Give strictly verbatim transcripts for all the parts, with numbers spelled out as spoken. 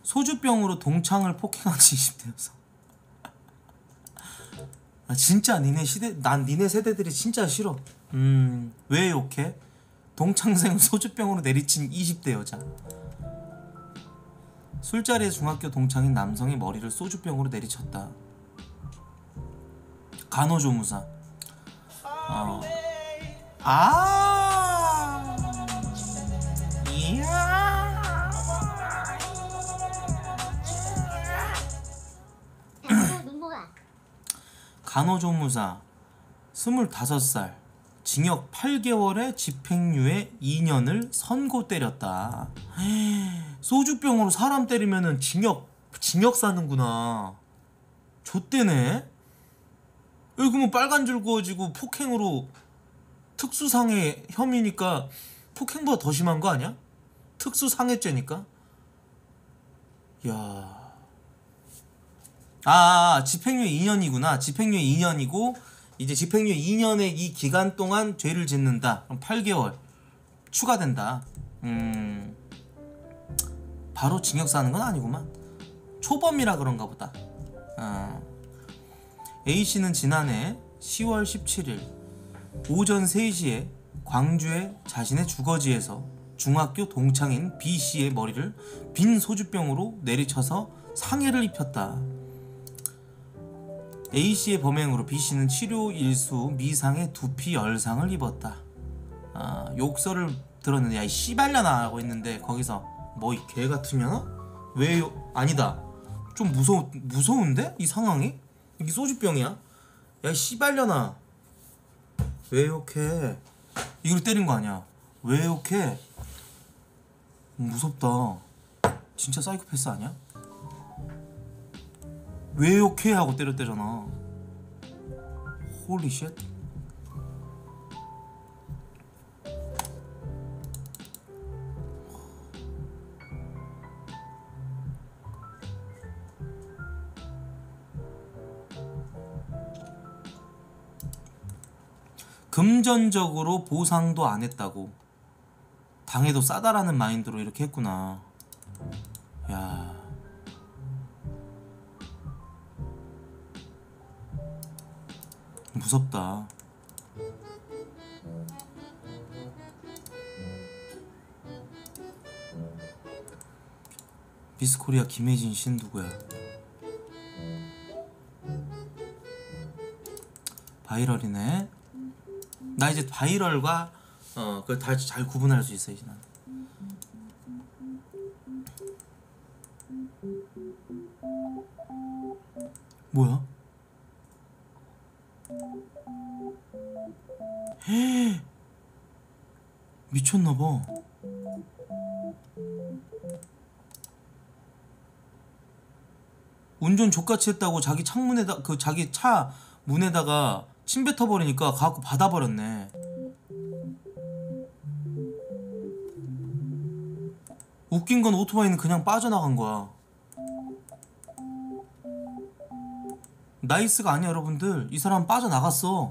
소주병으로 동창을 폭행한 지 이십 대여서. 아, 진짜 니네 시대, 난 니네 세대들이 진짜 싫어. 음, 왜 욕해? 동창생을 소주병으로 내리친 이십 대 여자. 술자리에 중학교 동창인 남성이 머리를 소주병으로 내리쳤다. 간호조무사. 어. 아, 이야. 간호조무사 스물다섯 살 징역 팔 개월에 집행유예 이 년을 선고 때렸다. 소주병으로 사람 때리면은 징역 징역 사는구나. 좆대네. 여기 뭐 빨간 줄 그어지고 폭행으로 특수상해 혐의니까 폭행보다 더 심한 거 아니야? 특수상해죄니까. 야. 아, 집행유예 이 년이구나. 집행유예 이 년이고 이제 집행유예 이 년의 이 기간 동안 죄를 짓는다. 그럼 팔 개월 추가된다. 음, 바로 징역 사는 건 아니구만. 초범이라 그런가 보다. 어. A씨는 지난해 시월 십칠일 오전 세 시에 광주의 자신의 주거지에서 중학교 동창인 B씨의 머리를 빈 소주병으로 내리쳐서 상해를 입혔다. A씨의 범행으로 B씨는 치료 일수 미상의 두피 열상을 입었다. 아, 욕설을 들었는데 야 이 씨발려나 하고 있는데 거기서 뭐 이 개같으면? 왜요? 아니다. 좀 무서우, 무서운데? 이 상황이? 이 소주병이야? 야 이 씨발려나 왜 욕해? 이걸 때린 거 아니야. 왜 욕해? 무섭다. 진짜 사이코패스 아니야? 왜 욕해? 하고 때렸대잖아. 홀리 쉣. 금전적으로 보상도 안 했다고. 당해도 싸다라는 마인드로 이렇게 했구나. 야, 무섭다. 미스코리아 김혜진 씨는 누구야? 바이럴이네. 나 이제 바이럴과 어 그걸 다 잘 구분할 수 있어 이제 난. 뭐야? 헤, 미쳤나봐. 운전 족같이 했다고 자기 창문에다 그 자기 차 문에다가 침 뱉어버리니까 가갖고 받아버렸네. 웃긴 건 오토바이는 그냥 빠져나간 거야. 나이스가 아니야 여러분들. 이 사람 빠져나갔어.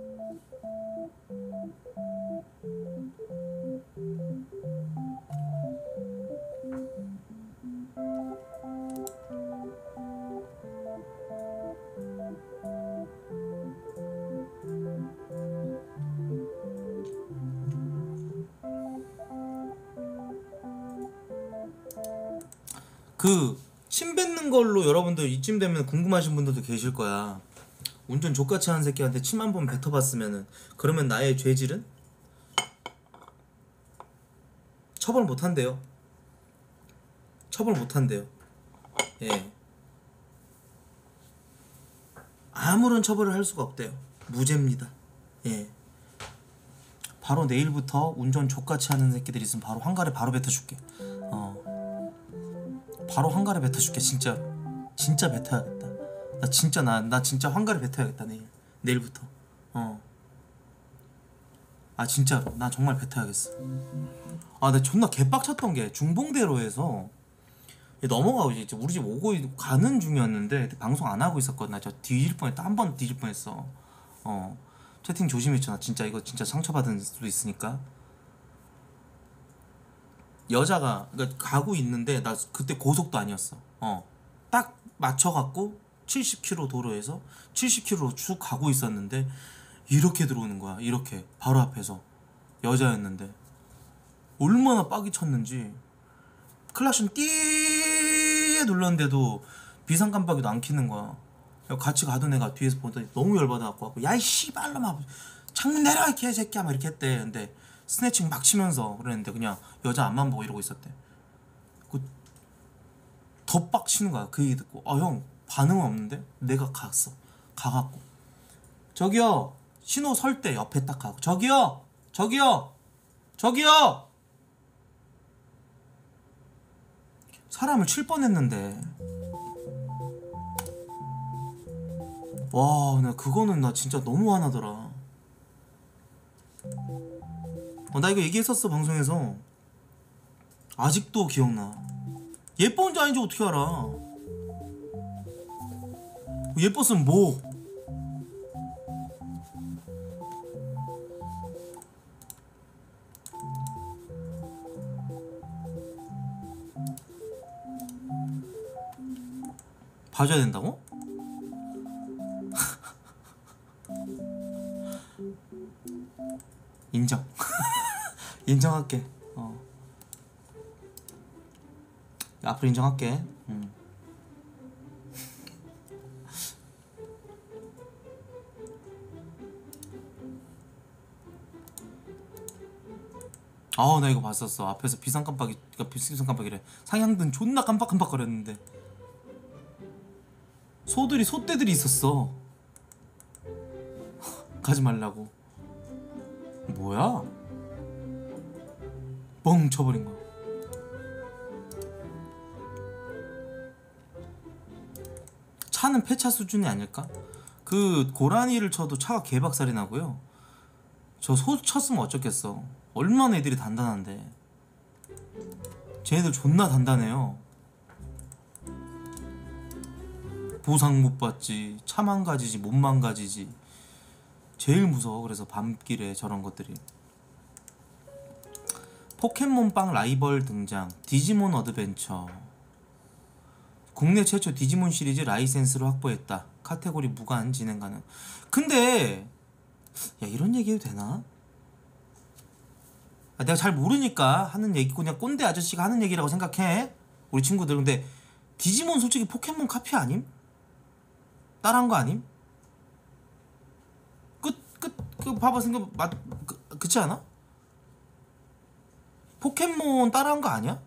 그 침 뱉는 걸로 여러분들 이쯤 되면 궁금하신 분들도 계실 거야. 운전 족같이 하는 새끼한테 침 한 번 뱉어봤으면은 그러면 나의 죄질은? 처벌 못한대요. 처벌 못한대요. 예. 아무런 처벌을 할 수가 없대요. 무죄입니다. 예. 바로 내일부터 운전 족같이 하는 새끼들 있으면 바로 한가래 바로 뱉어줄게. 어. 바로 한가래 뱉어줄게. 진짜로. 진짜 뱉어야겠다. 나 진짜 나, 나 진짜 한가래 뱉어야겠다 내일. 내일부터. 어. 아 진짜로 나 정말 뱉어야겠어. 아 나 존나 개빡쳤던 게 중봉대로에서 넘어가고 이제 우리 집 오고 가는 중이었는데 방송 안 하고 있었거든. 나 저 뒤질 뻔했다. 한 번 뒤질 뻔했어. 어. 채팅 조심했잖아. 진짜 이거 진짜 상처받을 수도 있으니까. 여자가 그러니까 가고 있는데 나 그때 고속도 아니었어. 어, 딱 맞춰갖고 칠십 킬로미터 도로에서 칠십 킬로미터로 쭉 가고 있었는데 이렇게 들어오는 거야. 이렇게 바로 앞에서 여자였는데 얼마나 빡이 쳤는지 클락션 띠 눌렀는데도 비상 깜빡이도 안 켜는 거야. 같이 가던 애가 뒤에서 보더니 너무 열받아갖고 야이 씨발놈아 창문 내려 이 개새끼야 막 이렇게 했대. 근데 스네칭 막 치면서 그랬는데 그냥 여자 앞만 보고 이러고 있었대. 그 더 빡치는 거야. 그 얘기 듣고 아 형 반응은 없는데 내가 갔어. 가갖고 저기요 신호 설 때 옆에 딱 가고 저기요 저기요 저기요 사람을 칠 뻔했는데 와 나 그거는 나 진짜 너무 화나더라. 어, 나 이거 얘기했었어 방송에서. 아직도 기억나. 예쁜지 아닌지 어떻게 알아. 예뻤으면 뭐. 봐줘야 된다고? 인정. 인정할게. 어. 앞으로 인정할게. 음. 아우 나 이거 봤었어. 앞에서 비상 깜빡이, 그러니까 비상 깜빡이래. 상향등 존나 깜빡깜빡거렸는데 소들이 소떼들이 있었어. 가지 말라고. 뭐야? 뻥 쳐버린 거. 차는 폐차 수준이 아닐까? 그 고라니를 쳐도 차가 개박살이 나고요. 저 소 쳤으면 어쩌겠어. 얼마나 애들이 단단한데. 쟤네들 존나 단단해요. 보상 못 받지, 차 망가지지, 못 망가지지. 제일 무서워. 그래서 밤길에 저런 것들이. 포켓몬빵 라이벌 등장. 디지몬 어드벤처. 국내 최초 디지몬 시리즈 라이센스로 확보했다. 카테고리 무관 진행 가능. 근데 야 이런 얘기 해도 되나? 아, 내가 잘 모르니까 하는 얘기고 그냥 꼰대 아저씨가 하는 얘기라고 생각해 우리 친구들. 근데 디지몬 솔직히 포켓몬 카피 아님? 따라한 거 아님? 끝, 끝, 그 봐봐 생각 맞, 그, 그치 않아? 포켓몬 따라한 거 아니야?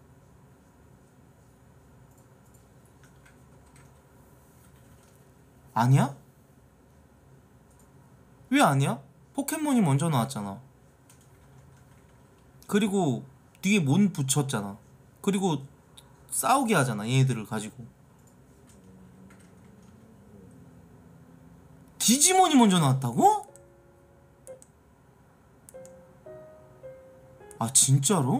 아니야? 왜 아니야? 포켓몬이 먼저 나왔잖아. 그리고 뒤에 몬 붙였잖아. 그리고 싸우게 하잖아 얘네들을 가지고. 디지몬이 먼저 나왔다고? 아 진짜로?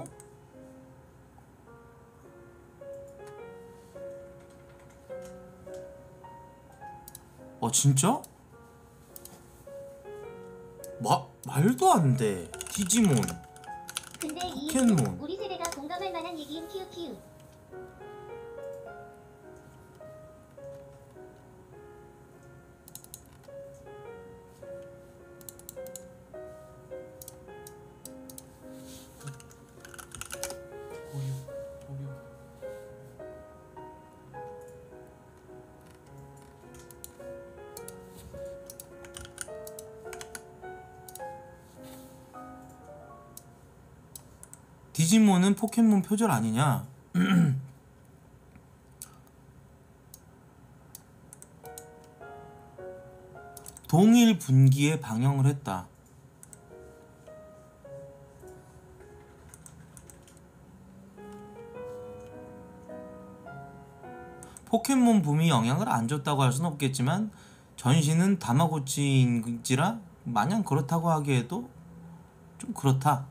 어 진짜? 마, 말도 안 돼. 디지몬 근데 이 포켓몬 우리 세대가 공감할 만한 얘기인 키우키우. 디지몬은 포켓몬 표절 아니냐? 동일 분기에 방영을 했다. 포켓몬 붐이 영향을 안 줬다고 할 수는 없겠지만 전신은 다마고치인지라 마냥 그렇다고 하기에도 좀 그렇다.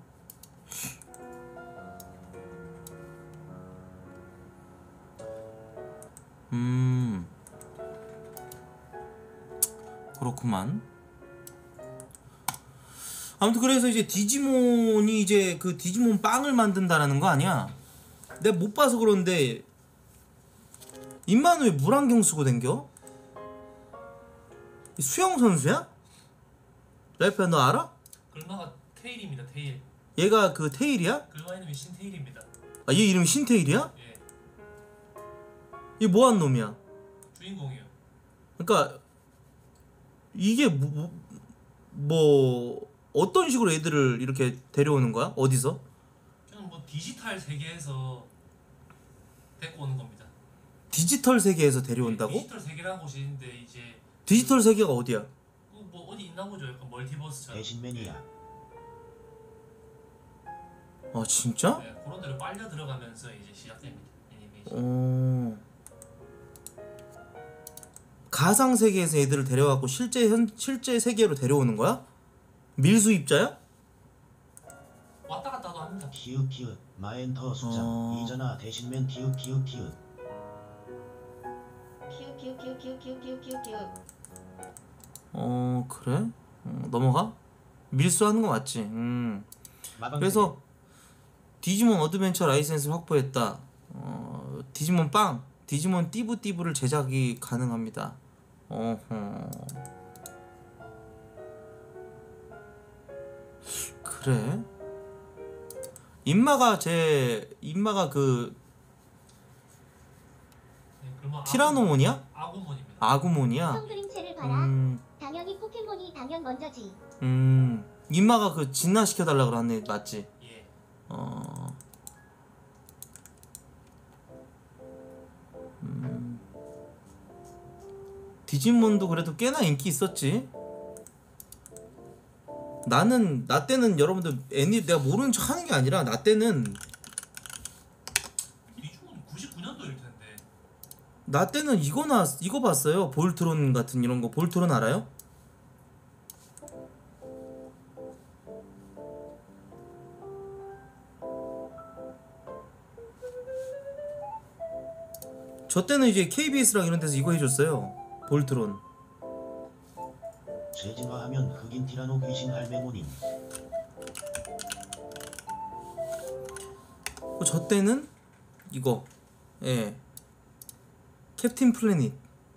음 그렇구만. 아무튼 그래서 이제 디지몬이 이제 그 디지몬 빵을 만든다라는 거 아니야? 내가 못 봐서 그런데 임마는 왜 물안경 쓰고 댕겨? 수영 선수야? 라이프야 너 알아? 글마가 테일입니다. 테일. 얘가 그 테일이야? 글마 이름이 신테일입니다. 아 얘 이름이 신테일이야? 예. 얘 뭐한 놈이야? 주인공이요. 그러니까 이게 뭐, 뭐, 뭐 어떤 식으로 애들을 이렇게 데려오는 거야? 어디서? 저는 뭐 디지털 세계에서 데리고 오는 겁니다. 디지털 세계에서 데려온다고? 예, 디지털 세계라는 곳이 있는데 이제 디지털 세계가 어디야? 그 뭐 어디 있나 보죠. 약간 멀티버스처럼. 대신 매니아. 아 진짜? 네, 그런 데로 빨려 들어가면서 이제 시작됩니다. 애니메이션. 어... 가상 세계에서 애들을 데려와갖고 실제 현 실제 세계로 데려오는 거야? 밀수입자야? 왔다 갔다도 합니다. 키읔 키읔 마엔터 수장 어. 이전아 대신맨 키읔 키읔 키읔. 키우 키우 키우 키우 키우 키우 키우 키우. 어 그래? 어, 넘어가? 밀수하는 거 맞지? 음. 마방 그래서 디지몬 어드벤처 라이센스를 확보했다. 어, 디지몬 빵, 디지몬 띠부띠부를 제작이 가능합니다. 어허. 그래? 인마가 제 인마가 그 네, 글마 티라노몬이야? 아구몬입니다. 아구몬이야? 성 그림체를 봐라. 음, 당연히 포켓몬이 당연 먼저지. 음. 인마가 그 진화시켜 달라 그러네 맞지? 예. 어. 음. 디지몬도 그래도 꽤나 인기 있었지. 나는 나 때는 여러분들 애니 내가 모르는 척 하는 게 아니라 나 때는 디지몬 구십구 년도일 텐데. 나 때는 이거 나 이거 봤어요. 볼트론 같은 이런 거. 볼트론 알아요? 저 때는 이제 케이비에스랑 이런 데서 이거 해줬어요. 볼트론. 재진화하면 흑인 티라노 귀신 할매모님. 어, 저 때는 이거. 예. 캡틴 플래닛.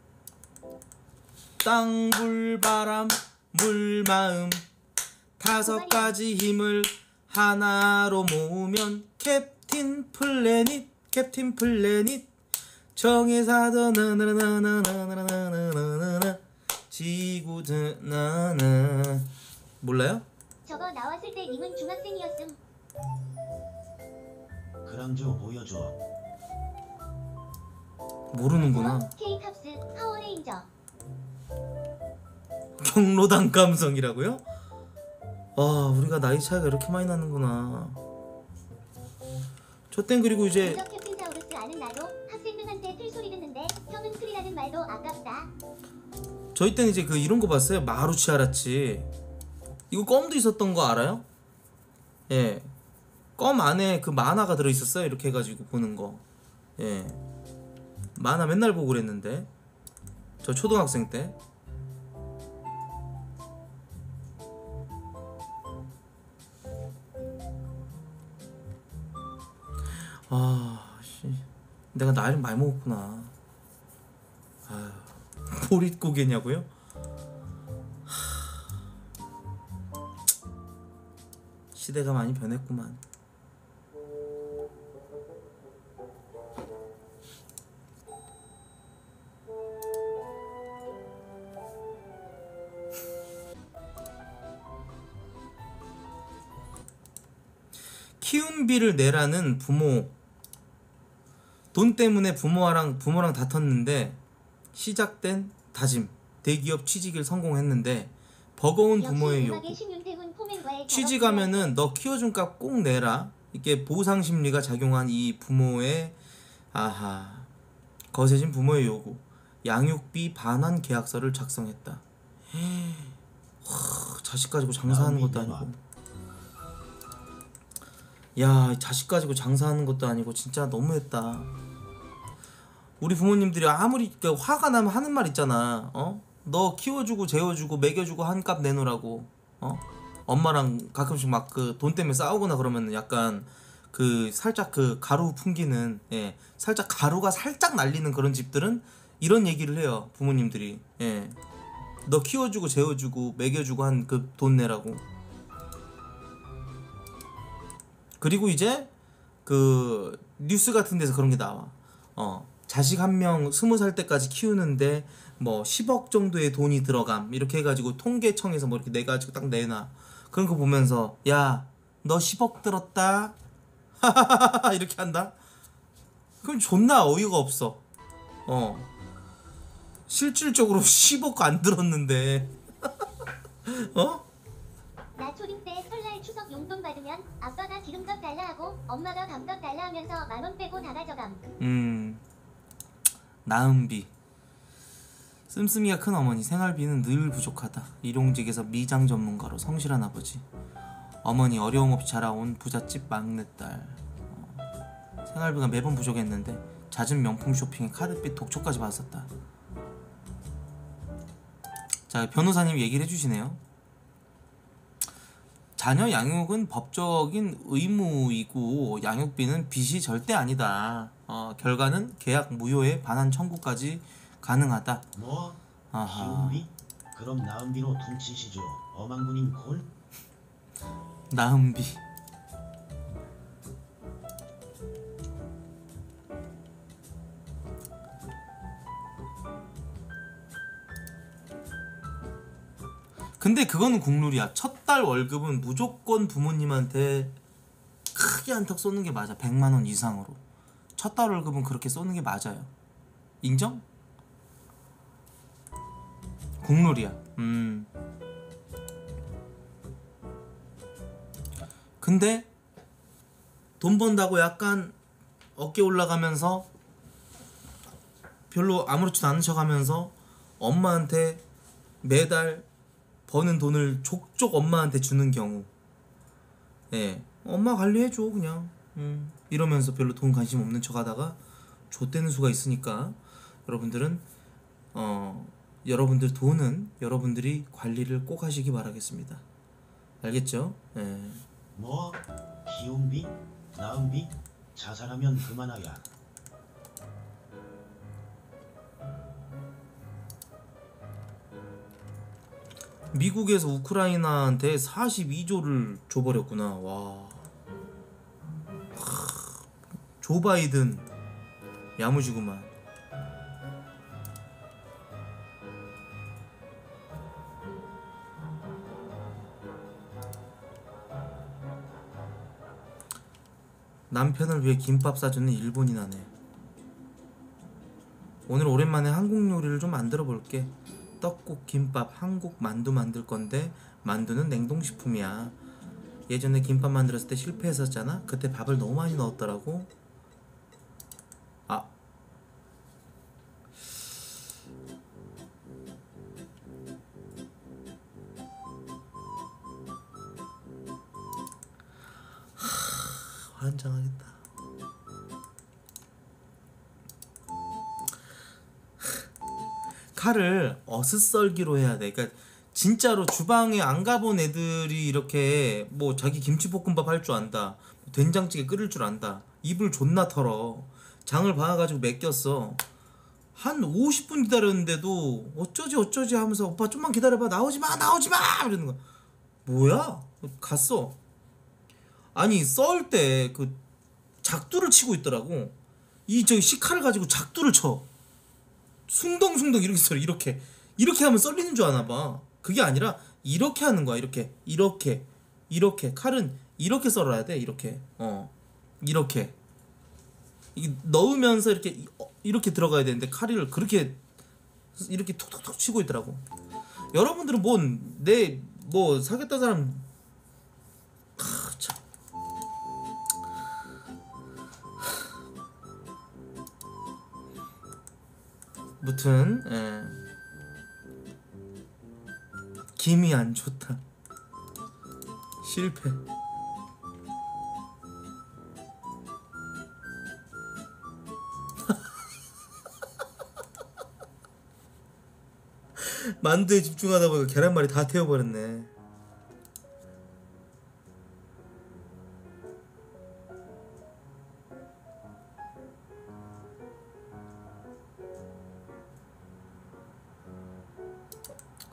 땅, 불, 바람, 물, 마음 다섯 가지 힘을 하나로 모으면 캡틴 플래닛, 캡틴 플래닛 정의사도 나나나나나나나나나나 지구드 나나 몰라요? 저거 나왔을 때 님은 중학생이었음. 그랑조 보여줘. 모르는구나. K캅스 파워레인저. 경로당 감성이라고요? 아 우리가 나이 차이가 이렇게 많이 나는구나. 저 땐 그리고 이제 먼저 캡틴사우루스 아는 나도 학생들한테 틀 소리 듣는데 형은 틀이라는 말도 아깝다. 저희 때는 이제 그 이런 거 봤어요. 마루치 아라치. 이거 껌도 있었던 거 알아요? 예. 껌 안에 그 만화가 들어 있었어요. 이렇게 해가지고 보는 거. 예. 만화 맨날 보고 그랬는데. 저 초등학생 때. 아, 씨. 내가 나이를 많이 먹었구나. 아유. 보릿고개냐고요? 시대가 많이 변했구만. 키움비를 내라는 부모. 돈 때문에 부모랑 부모랑 다퉜는데 시작된 다짐. 대기업 취직을 성공했는데 버거운 부모의 요구. 취직하면은 너 키워준 값 꼭 내라. 이게 보상 심리가 작용한 이 부모의 아하 거세진 부모의 요구. 양육비 반환 계약서를 작성했다. 하, 자식 가지고 장사하는 것도 아니고. 야 자식 가지고 장사하는 것도 아니고 진짜 너무했다. 우리 부모님들이 아무리 화가 나면 하는 말 있잖아. 어? 너 키워주고 재워주고 먹여주고 한 값 내놓으라고. 어? 엄마랑 가끔씩 막 그 돈 때문에 싸우거나 그러면 약간 그 살짝 그 가루 풍기는, 예, 살짝 가루가 살짝 날리는 그런 집들은 이런 얘기를 해요, 부모님들이. 예, 너 키워주고 재워주고 먹여주고 한 그 돈 내라고. 그리고 이제 그 뉴스 같은 데서 그런 게 나와. 어, 자식 한 명 스무 살 때까지 키우는데 뭐 십억 정도의 돈이 들어감 이렇게 해가지고 통계청에서 뭐 이렇게 내가지고 딱 내놔. 그런 거 보면서 야, 너 십억 들었다 이렇게 한다? 그럼 존나 어이가 없어. 어, 실질적으로 십억 안 들었는데 어? 나 초딩 때 설날 추석 용돈 받으면 아빠가 기름값 달라 하고 엄마가 밥값 달라 하면서 만 원 빼고 다 가져감. 음, 나은비. 씀씀이가 큰 어머니. 생활비는 늘 부족하다. 일용직에서 미장 전문가로 성실한 아버지. 어머니 어려움 없이 자라온 부잣집 막내딸. 어, 생활비가 매번 부족했는데 잦은 명품 쇼핑에 카드빚 독초까지 받았었다. 자, 변호사님 얘기를 해주시네요. 자녀 양육은 법적인 의무이고 양육비는 빚이 절대 아니다. 어, 결과는 계약 무효에 반환 청구까지 가능하다. 뭐? 아하. 기운비? 그럼 나은비로 퉁치시죠. 어망부님 콜? 나은비. 근데 그거는 국룰이야. 첫 달 월급은 무조건 부모님한테 크게 한턱 쏘는 게 맞아. 백만 원 이상으로. 첫 달 월급은 그렇게 쏘는 게 맞아요. 인정? 국룰이야. 음. 근데 돈 번다고 약간 어깨 올라가면서 별로 아무렇지도 않은 척하면서 엄마한테 매달 버는 돈을 족족 엄마한테 주는 경우, 예, 엄마 관리해줘 그냥, 음, 이러면서 별로 돈 관심 없는 척하다가 좆되는 수가 있으니까 여러분들은 어 여러분들 돈은 여러분들이 관리를 꼭 하시기 바라겠습니다. 알겠죠? 예. 뭐? 기운비? 나은비? 자살하면 그만하야. 미국에서 우크라이나한테 사십이조를 줘버렸구나. 와. 하, 조 바이든 야무지구만. 남편을 위해 김밥 싸주는 일본인하네. 오늘 오랜만에 한국 요리를 좀 만들어 볼게. 떡국, 김밥, 한국 만두 만들 건데 만두는 냉동식품이야. 예전에 김밥 만들었을 때 실패했었잖아. 그때 밥을 너무 많이 넣었더라고. 아, 하, 환장하겠다. 칼을 어슷썰기로 해야 돼. 그러니까 진짜로 주방에 안 가본 애들이 이렇게 뭐 자기 김치볶음밥 할 줄 안다, 된장찌개 끓일 줄 안다, 입을 존나 털어. 장을 봐가지고 맡겼어. 한 오십 분 기다렸는데도 어쩌지 어쩌지 하면서 오빠 좀만 기다려봐, 나오지마 나오지마 이러는 거야. 뭐야? 갔어. 아니 썰 때 그 작두를 치고 있더라고. 이 저기 식칼을 가지고 작두를 쳐. 숭덩숭덩 이렇게 썰어. 이렇게 이렇게 하면 썰리는 줄 아나 봐. 그게 아니라 이렇게 하는 거야. 이렇게 이렇게 이렇게 칼은 이렇게 썰어야 돼. 이렇게 어 이렇게 이게 넣으면서 이렇게 어, 이렇게 들어가야 되는데 칼을 그렇게 이렇게 톡톡톡 치고 있더라고. 여러분들은 뭐 내 뭐 사귀었던 사람 하, 참. 무튼 예. 김이 안 좋다. 실패. 만두에 집중하다 보니까 계란말이 다 태워버렸네.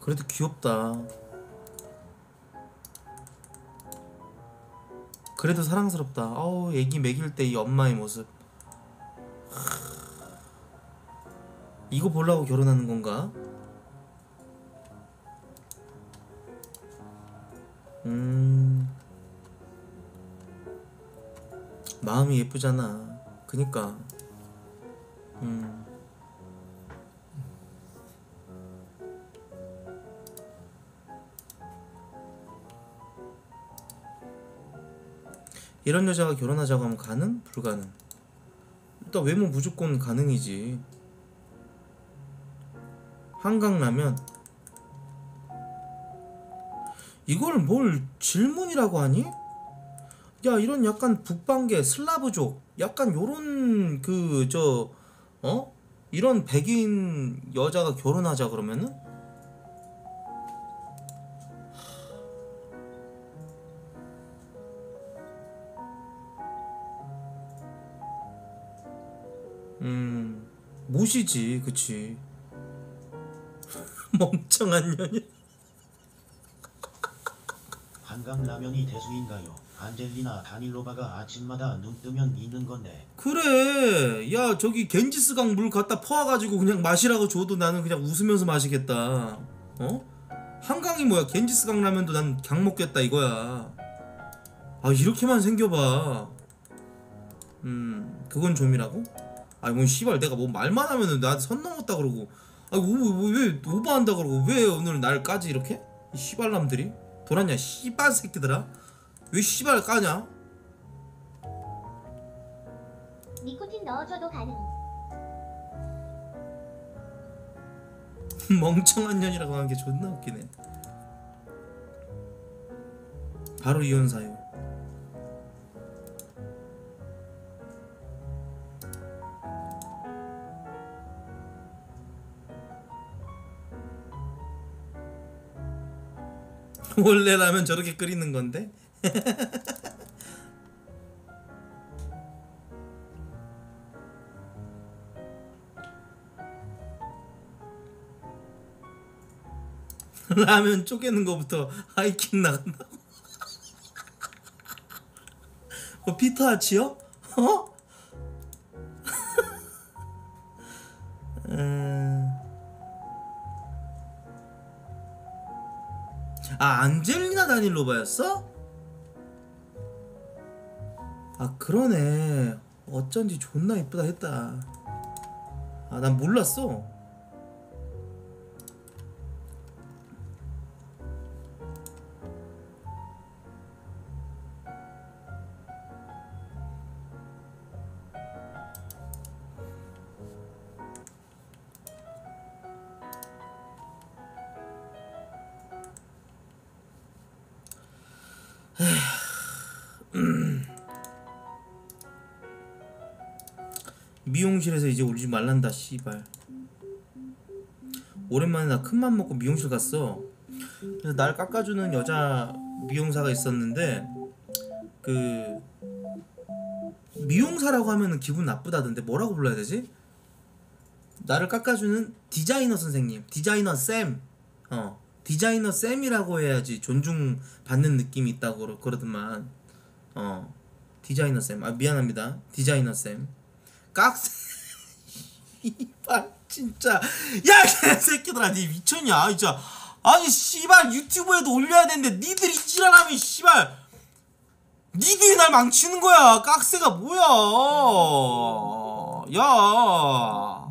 그래도 귀엽다. 그래도 사랑스럽다. 어우, 애기 먹일 때 이 엄마의 모습. 이거 보려고 결혼하는 건가? 음, 마음이 예쁘잖아. 그니까. 음. 이런 여자가 결혼하자고 하면 가능? 불가능? 일단 외모 무조건 가능이지. 한강라면 이걸 뭘 질문이라고 하니? 야, 이런 약간 북방계 슬라브족 약간 요런 그 저 어? 이런 백인 여자가 결혼하자 그러면은? 음, 못이지, 그치. 멍청한 년이. 한강라면이 대수인가요? 안젤리나 다닐로바가 아침마다 눈 뜨면 있는 건데. 그래, 야, 저기 겐지스강 물 갖다 퍼와가지고 그냥 마시라고 줘도 나는 그냥 웃으면서 마시겠다. 어? 한강이 뭐야? 겐지스강 라면도 난 강 먹겠다 이거야. 아, 이렇게만 생겨봐. 음, 그건 좀이라고? 아니 뭐 씨발 내가 뭐 말만 하면은 나한테 선 넘었다 그러고, 아니 오, 왜 오버한다 그러고 왜 오늘 날 까지 이렇게? 이 씨발남들이 돌았냐 씨발 새끼들아. 왜 씨발 까냐? 니코틴 넣어줘도 가능. 멍청한 년이라고 하는 게 존나 웃기네. 바로 이혼 사유. 원래라면 저렇게 끓이는 건데. 라면 쪼개는 거부터 하이킹 나간다고. 뭐 피터 아치요? 어? 음... 아, 안젤리나 다닐로바였어? 아, 그러네. 어쩐지 존나 이쁘다 했다. 아, 난 몰랐어. 미용실에서 이제 울지 말란다 씨발. 오랜만에 나 큰맘 먹고 미용실 갔어. 그래서 날 깎아주는 여자 미용사가 있었는데, 그 미용사라고 하면은 기분 나쁘다던데 뭐라고 불러야 되지? 나를 깎아주는 디자이너 선생님, 디자이너 쌤, 어 디자이너 쌤이라고 해야지 존중받는 느낌이 있다고 그러, 그러더만. 어 디자이너 쌤, 아 미안합니다, 디자이너 쌤. 깍새 이발 진짜. 야 개새끼들아, 니 미쳤냐 진짜. 아니 씨발 유튜브에도 올려야 되는데 니들이 지랄하면 씨발 니들이 날 망치는 거야. 깍새가 뭐야. 야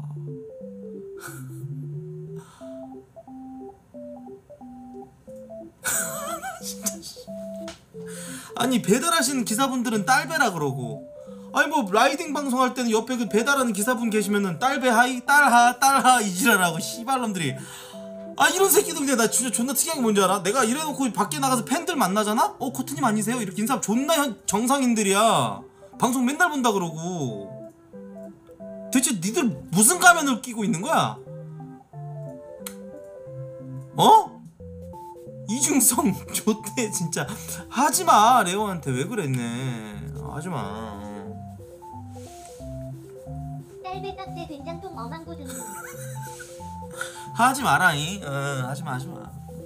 아니 배달하시는 기사분들은 딸배라 그러고, 아니 뭐 라이딩 방송할 때는 옆에 그 배달하는 기사분 계시면은 딸배 하이 딸하 딸하 이지랄하고 씨발놈들이. 아, 이런 새끼들. 근데 나 진짜 존나 특이한 게 뭔지 알아? 내가 이래놓고 밖에 나가서 팬들 만나잖아? 어 코트님 아니세요? 이렇게 인사하면 존나 현, 정상인들이야. 방송 맨날 본다 그러고. 대체 니들 무슨 가면을 끼고 있는 거야? 어? 이중성 좋대 진짜. 하지마 레오한테. 왜 그랬네. 하지마. 딸배 깍새 된장통 어망고 등등. 하지 마라잉. 어, 하지마 하지마.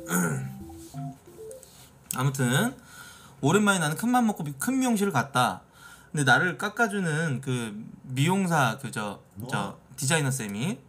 아무튼 오랜만에 나는 큰맘 먹고 미- 큰 미용실을 갔다. 근데 나를 깎아주는 그 미용사 그 저 저 디자이너 쌤이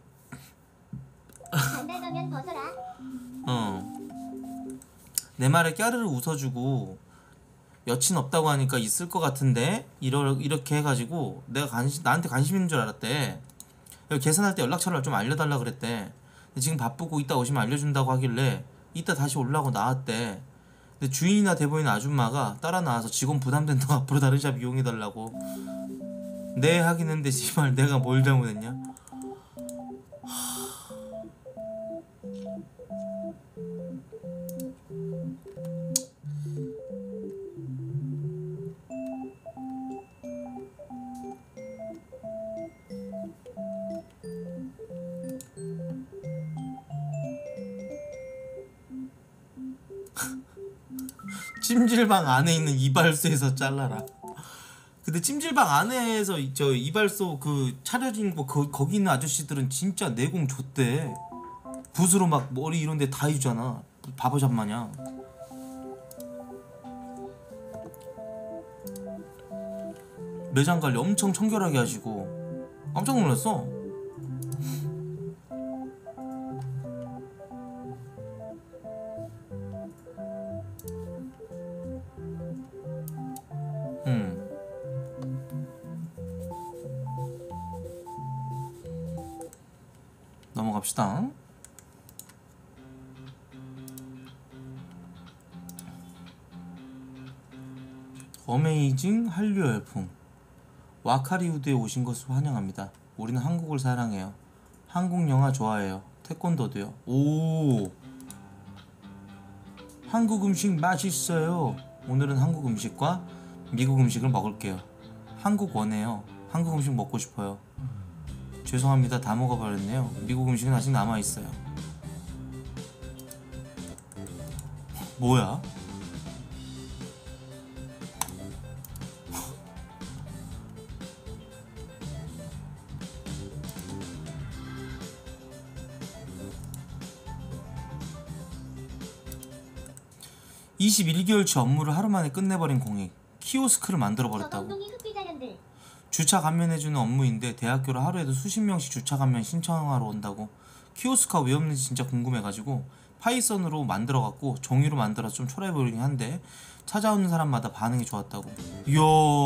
반달 가면 벗어라. 어 내 말에 까르르 웃어주고 여친 없다고 하니까 있을 것 같은데 이러, 이렇게 해가지고 내가 관심 나한테 관심 있는 줄 알았대. 계산할 때 연락처를 좀 알려달라 그랬대. 근데 지금 바쁘고 이따 오시면 알려준다고 하길래 이따 다시 오려고 나왔대. 근데 주인이나 대보이는 아줌마가 따라 나와서 직원 부담된다고 앞으로 다른 샵 이용해달라고. 네 하긴 했는데 씨발 내가 뭘 잘못했냐. 찜질방 안에 있는 이발소에서 잘라라. 근데 찜질방 안에서 이- 저 이발소 그 차려진 거 거, 거기 있는 아저씨들은 진짜 내공 줬대. 붓으로 막 머리 이런 데 다 해주잖아. 바버샵 마냥. 매장 관리 엄청 청결하게 하시고 깜짝 놀랐어. 음. 넘어갑시다. 어메이징 한류 열풍. 와카리우드에 오신 것을 환영합니다. 우리는 한국을 사랑해요. 한국 영화 좋아해요. 태권도도요. 오. 한국 음식 맛있어요. 오늘은 한국 음식과 미국 음식을 먹을게요. 한국 원해요. 한국 음식 먹고 싶어요. 죄송합니다. 다 먹어버렸네요. 미국 음식은 아직 남아있어요. 뭐야? 이십일 개월치 업무를 하루 만에 끝내버린 공익. 키오스크를 만들어버렸다고. 저방동이 흑비자년들. 주차 감면해주는 업무인데 대학교를 하루에도 수십 명씩 주차 감면 신청하러 온다고. 키오스크가 왜 없는지 진짜 궁금해가지고 파이썬으로 만들어갖고 종이로 만들어서 좀 초라해 보이긴 한데 찾아오는 사람마다 반응이 좋았다고. 이야.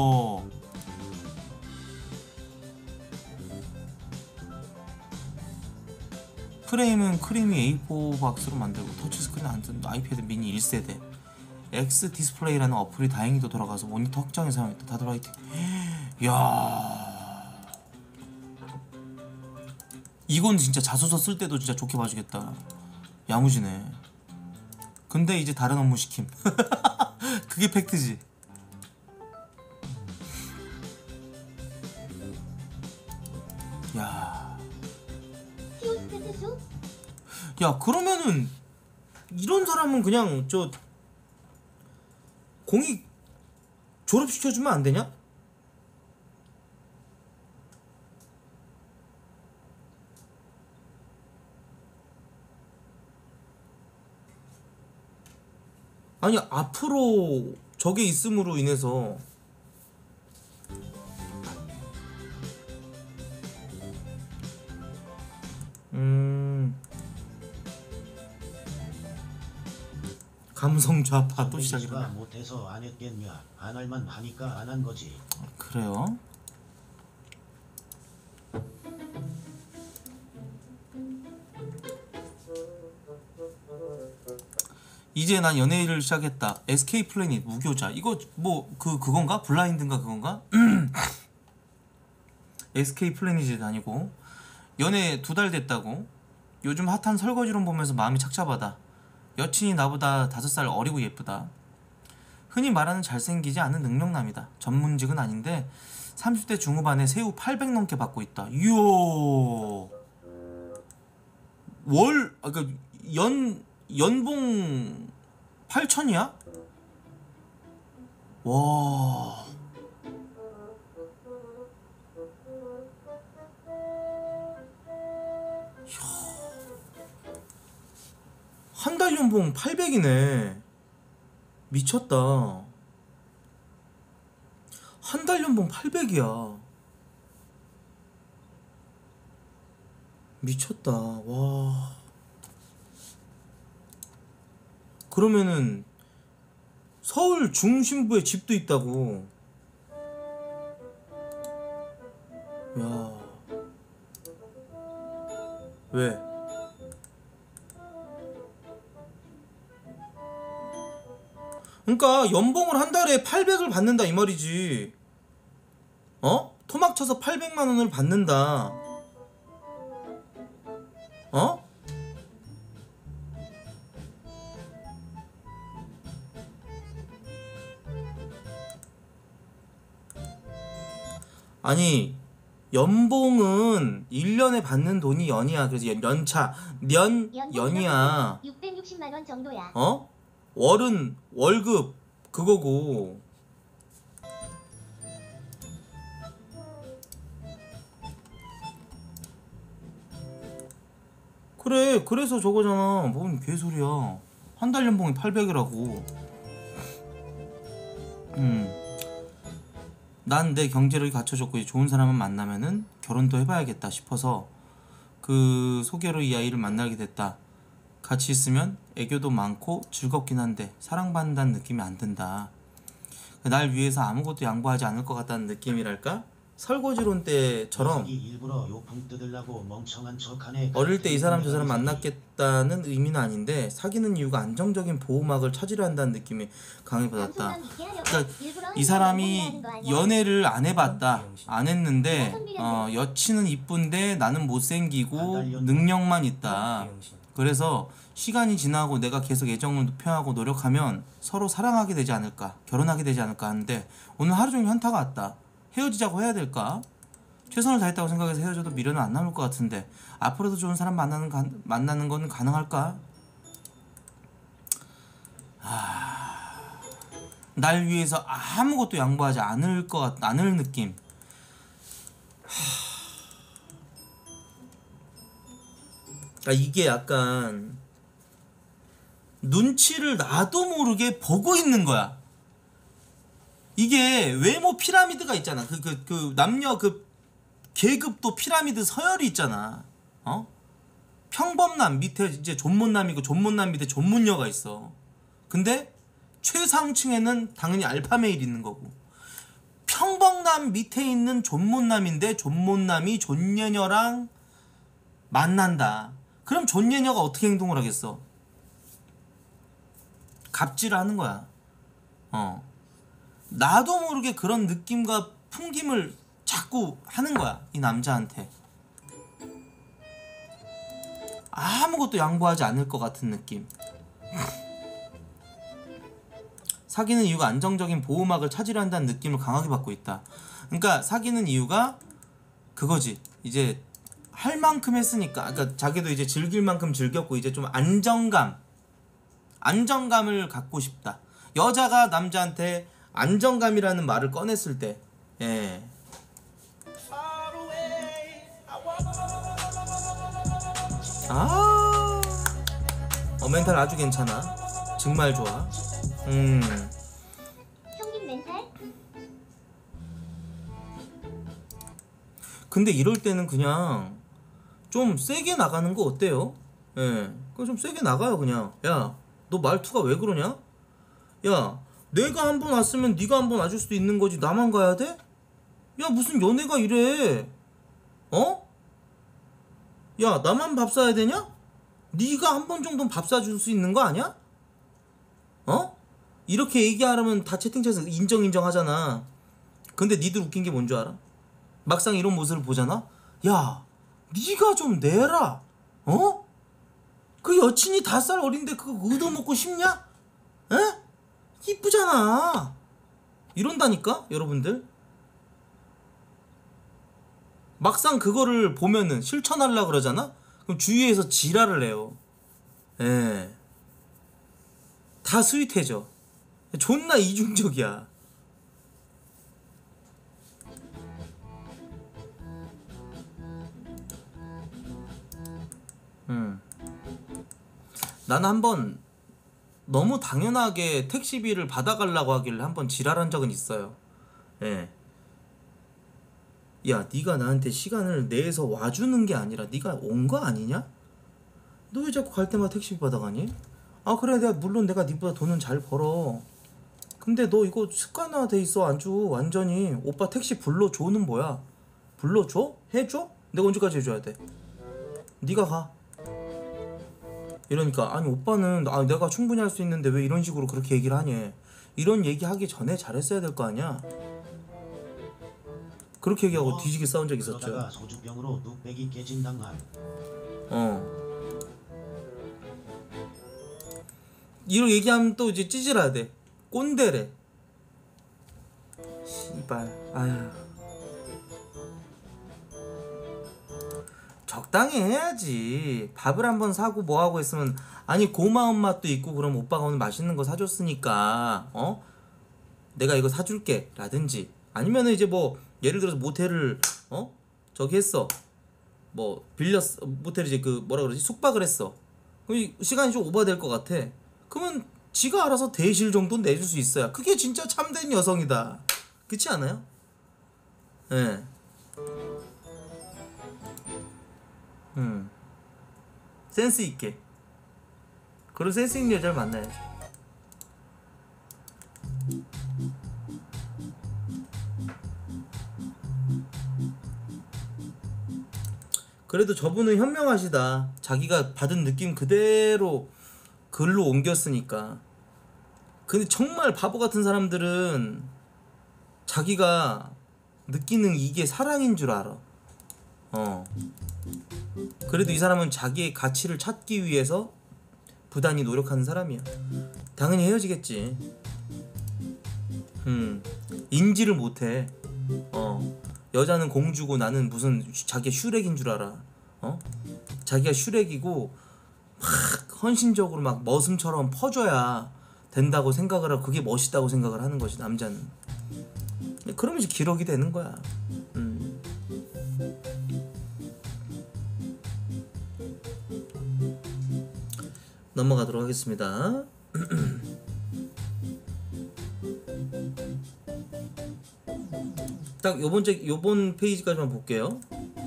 프레임은 크리미 에이 사 박스로 만들고 터치스크린 안 뜬 아이패드 미니 일 세대. X 디스플레이라는 어플이 다행히도 돌아가서 모니터 확장에 사용했다. 다들 화이팅. 야, 이건 진짜 자소서 쓸 때도 진짜 좋게 봐주겠다. 야무지네. 근데 이제 다른 업무 시킴. 그게 팩트지. 야, 키오스크 특수. 야 그러면은 이런 사람은 그냥 저 공익 졸업시켜주면 안 되냐? 아니 앞으로 저게 있음으로 인해서 음 감성 좌파 또 선배씨가 시작이구나. 못해서 안 했겠냐. 안 할만 하니까 안 한 거지. 그래요? 이제 난 연애를 시작했다. 에스케이 플래닛 무교자. 이거 뭐 그 그건가? 블라인드인가 그건가? 에스케이 플래닛이 다니고 연애 두 달 됐다고. 요즘 핫한 설거지론 보면서 마음이 착잡하다. 여친이 나보다 다섯 살 어리고 예쁘다. 흔히 말하는 잘생기지 않은 능력남이다. 전문직은 아닌데 삼십 대 중후반에 세후 팔백 넘게 받고 있다. 이야. 월, 아, 그니까 연, 연봉 팔천이야? 와. 한 달 연봉 팔백이네. 미쳤다. 한 달 연봉 팔백이야. 미쳤다. 와. 그러면은 서울 중심부에 집도 있다고. 야. 왜? 그러니까 연봉을 한 달에 팔백을 받는다 이 말이지. 어? 토막 쳐서 팔백만 원을 받는다. 어? 아니 연봉은 일 년에 받는 돈이 연이야. 그래서 연- 연차 년 연이야. 육백육십만 원 정도야. 어? 월은 월급 그거고. 그래 그래서 저거잖아. 뭔 개소리야. 한 달 연봉이 팔백이라고. 음. 난 내 경제력이 갖춰졌고 이제 좋은 사람을 만나면은 결혼도 해봐야겠다 싶어서 그 소개로 이 아이를 만나게 됐다. 같이 있으면 애교도 많고 즐겁긴 한데 사랑받는다는 느낌이 안 든다. 날 위해서 아무것도 양보하지 않을 것 같다는 느낌이랄까? 설거지론 때처럼 이 일부러 요풍 뜯으려고 멍청한 척하네. 어릴 때 이 사람 저 사람 만났겠다는 의미는 아닌데 사귀는 이유가 안정적인 보호막을 찾으려 한다는 느낌이 강하게 받았다. 그러니까 이 사람이 연애를 안 해봤다. 안 했는데 어, 여친은 이쁜데 나는 못생기고 능력만 있다. 그래서 시간이 지나고 내가 계속 애정을 표하고 노력하면 서로 사랑하게 되지 않을까, 결혼하게 되지 않을까 하는데 오늘 하루 종일 현타가 왔다. 헤어지자고 해야 될까? 최선을 다했다고 생각해서 헤어져도 미련은 안 남을 것 같은데 앞으로도 좋은 사람 만나는 가, 만나는 건 가능할까? 아... 날 위해서 아무것도 양보하지 않을 것 같, 않을 느낌. 아 이게 약간 눈치를 나도 모르게 보고 있는 거야. 이게 외모 피라미드가 있잖아. 그 그 그 남녀 그 계급도 피라미드 서열이 있잖아. 어? 평범남 밑에 이제 존못남이고 존못남 밑에 존못녀가 있어. 근데 최상층에는 당연히 알파메일 있는 거고. 평범남 밑에 있는 존못남인데 존못남이 존녀녀랑 만난다. 그럼 존녀녀가 어떻게 행동을 하겠어? 갑질을 하는 거야. 어. 나도 모르게 그런 느낌과 풍김을 자꾸 하는 거야. 이 남자한테. 아무것도 양보하지 않을 것 같은 느낌. 사귀는 이유가 안정적인 보호막을 찾으려 한다는 느낌을 강하게 받고 있다. 그러니까 사귀는 이유가 그거지. 이제 할 만큼 했으니까. 그러니까 자기도 이제 즐길 만큼 즐겼고 이제 좀 안정감 안정감을 갖고 싶다. 여자가 남자한테 안정감이라는 말을 꺼냈을 때, 예. 아, 어 멘탈 아주 괜찮아. 정말 좋아. 음. 형님 멘탈? 근데 이럴 때는 그냥 좀 세게 나가는 거 어때요? 예. 그거 좀 세게 나가요 그냥. 야, 너 말투가 왜 그러냐? 야, 내가 한 번 왔으면 네가 한 번 와줄 수도 있는 거지. 나만 가야 돼? 야, 무슨 연애가 이래? 어? 야, 나만 밥 사야 되냐? 네가 한 번 정도는 밥 사줄 수 있는 거 아니야? 어? 이렇게 얘기하려면 다 채팅창에서 인정 인정 하잖아. 근데 니들 웃긴 게 뭔 줄 알아? 막상 이런 모습을 보잖아? 야, 네가 좀 내라. 어? 그 여친이 다섯 살 어린데 그거 얻어먹고 싶냐? 에? 이쁘잖아. 이런다니까 여러분들. 막상 그거를 보면은 실천하려고 그러잖아? 그럼 주위에서 지랄을 해요. 예. 다 스윗해져. 존나 이중적이야. 음. 나는 한번 너무 당연하게 택시비를 받아가려고 하길래 한번 지랄한 적은 있어요. 예. 야, 네가 나한테 시간을 내서 와주는 게 아니라 네가 온 거 아니냐? 너 왜 자꾸 갈 때마다 택시비 받아가니? 아 그래, 내가 물론 내가 네보다 돈은 잘 벌어. 근데 너 이거 습관화돼 있어 아주 완전히. 오빠 택시 불러줘는 뭐야? 불러줘? 해줘? 내가 언제까지 해줘야 돼? 네가 가. 이러니까 아니 오빠는 아 내가 충분히 할 수 있는데 왜 이런 식으로 그렇게 얘기를 하니? 이런 얘기 하기 전에 잘했어야 될 거 아니야? 그렇게 얘기하고 어, 뒤지게 싸운 적 있었죠. 그러다가 소주병으로 뚝배기 깨진 당할. 어. 이렇게 얘기하면 또 이제 찌질해야 돼. 꼰대래. 씨발. 아휴. 적당히 해야지. 밥을 한번 사고 뭐하고 했으면 아니 고마운 맛도 있고 그럼 오빠가 오늘 맛있는 거 사줬으니까 어? 내가 이거 사줄게 라든지 아니면은 이제 뭐 예를 들어서 모텔을 어? 저기 했어. 뭐 빌렸어. 모텔 이제 그 뭐라 그러지? 숙박을 했어. 그럼 시간이 좀 오버될 것 같아. 그러면 지가 알아서 대실 정도는 내줄 수 있어야 그게 진짜 참된 여성이다. 그렇지 않아요? 예. 네. 음. 센스 있게. 그런 센스 있는 여자를 만나야지. 그래도 저분은 현명하시다. 자기가 받은 느낌 그대로 글로 옮겼으니까. 근데 정말 바보 같은 사람들은 자기가 느끼는 이게 사랑인 줄 알아. 어. 그래도 이 사람은 자기의 가치를 찾기 위해서 부단히 노력하는 사람이야. 당연히 헤어지겠지. 음. 인지를 못해. 어. 여자는 공주고 나는 무슨 자기가 슈렉인 줄 알아. 어? 자기가 슈렉이고 막 헌신적으로 막 머슴처럼 퍼줘야 된다고 생각을 하고 그게 멋있다고 생각을 하는 거지 남자는. 그러면 이제 기록이 되는 거야. 음. 넘어가도록 하겠습니다. 딱 요번 책 요번 페이지까지만 볼게요.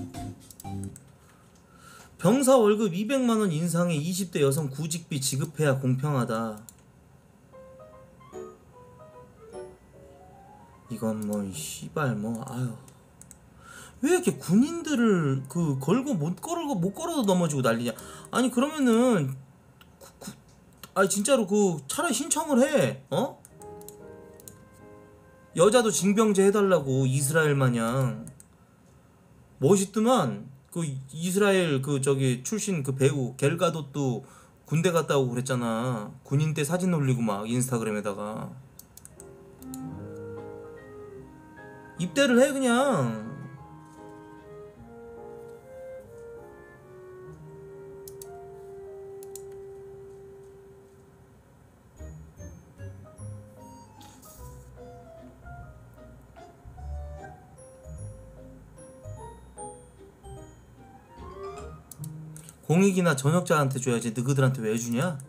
병사 월급 이백만 원 인상에 이십 대 여성 구직비 지급해야 공평하다. 이건 뭐 씨발 뭐 아유. 왜 이렇게 군인들을 그 걸고 못 걸고 못 걸어도 넘어지고 난리냐. 아니 그러면은 구, 구, 아니 진짜로 그 차라리 신청을 해. 어? 여자도 징병제 해달라고 이스라엘 마냥. 멋있더만. 그 이스라엘 그 저기 출신 그 배우 겔가돗도 군대 갔다 오고 그랬잖아. 군인 때 사진 올리고 막 인스타그램에다가. 입대를 해 그냥. 공익이나 전역자한테 줘야지 너희들한테 왜 주냐?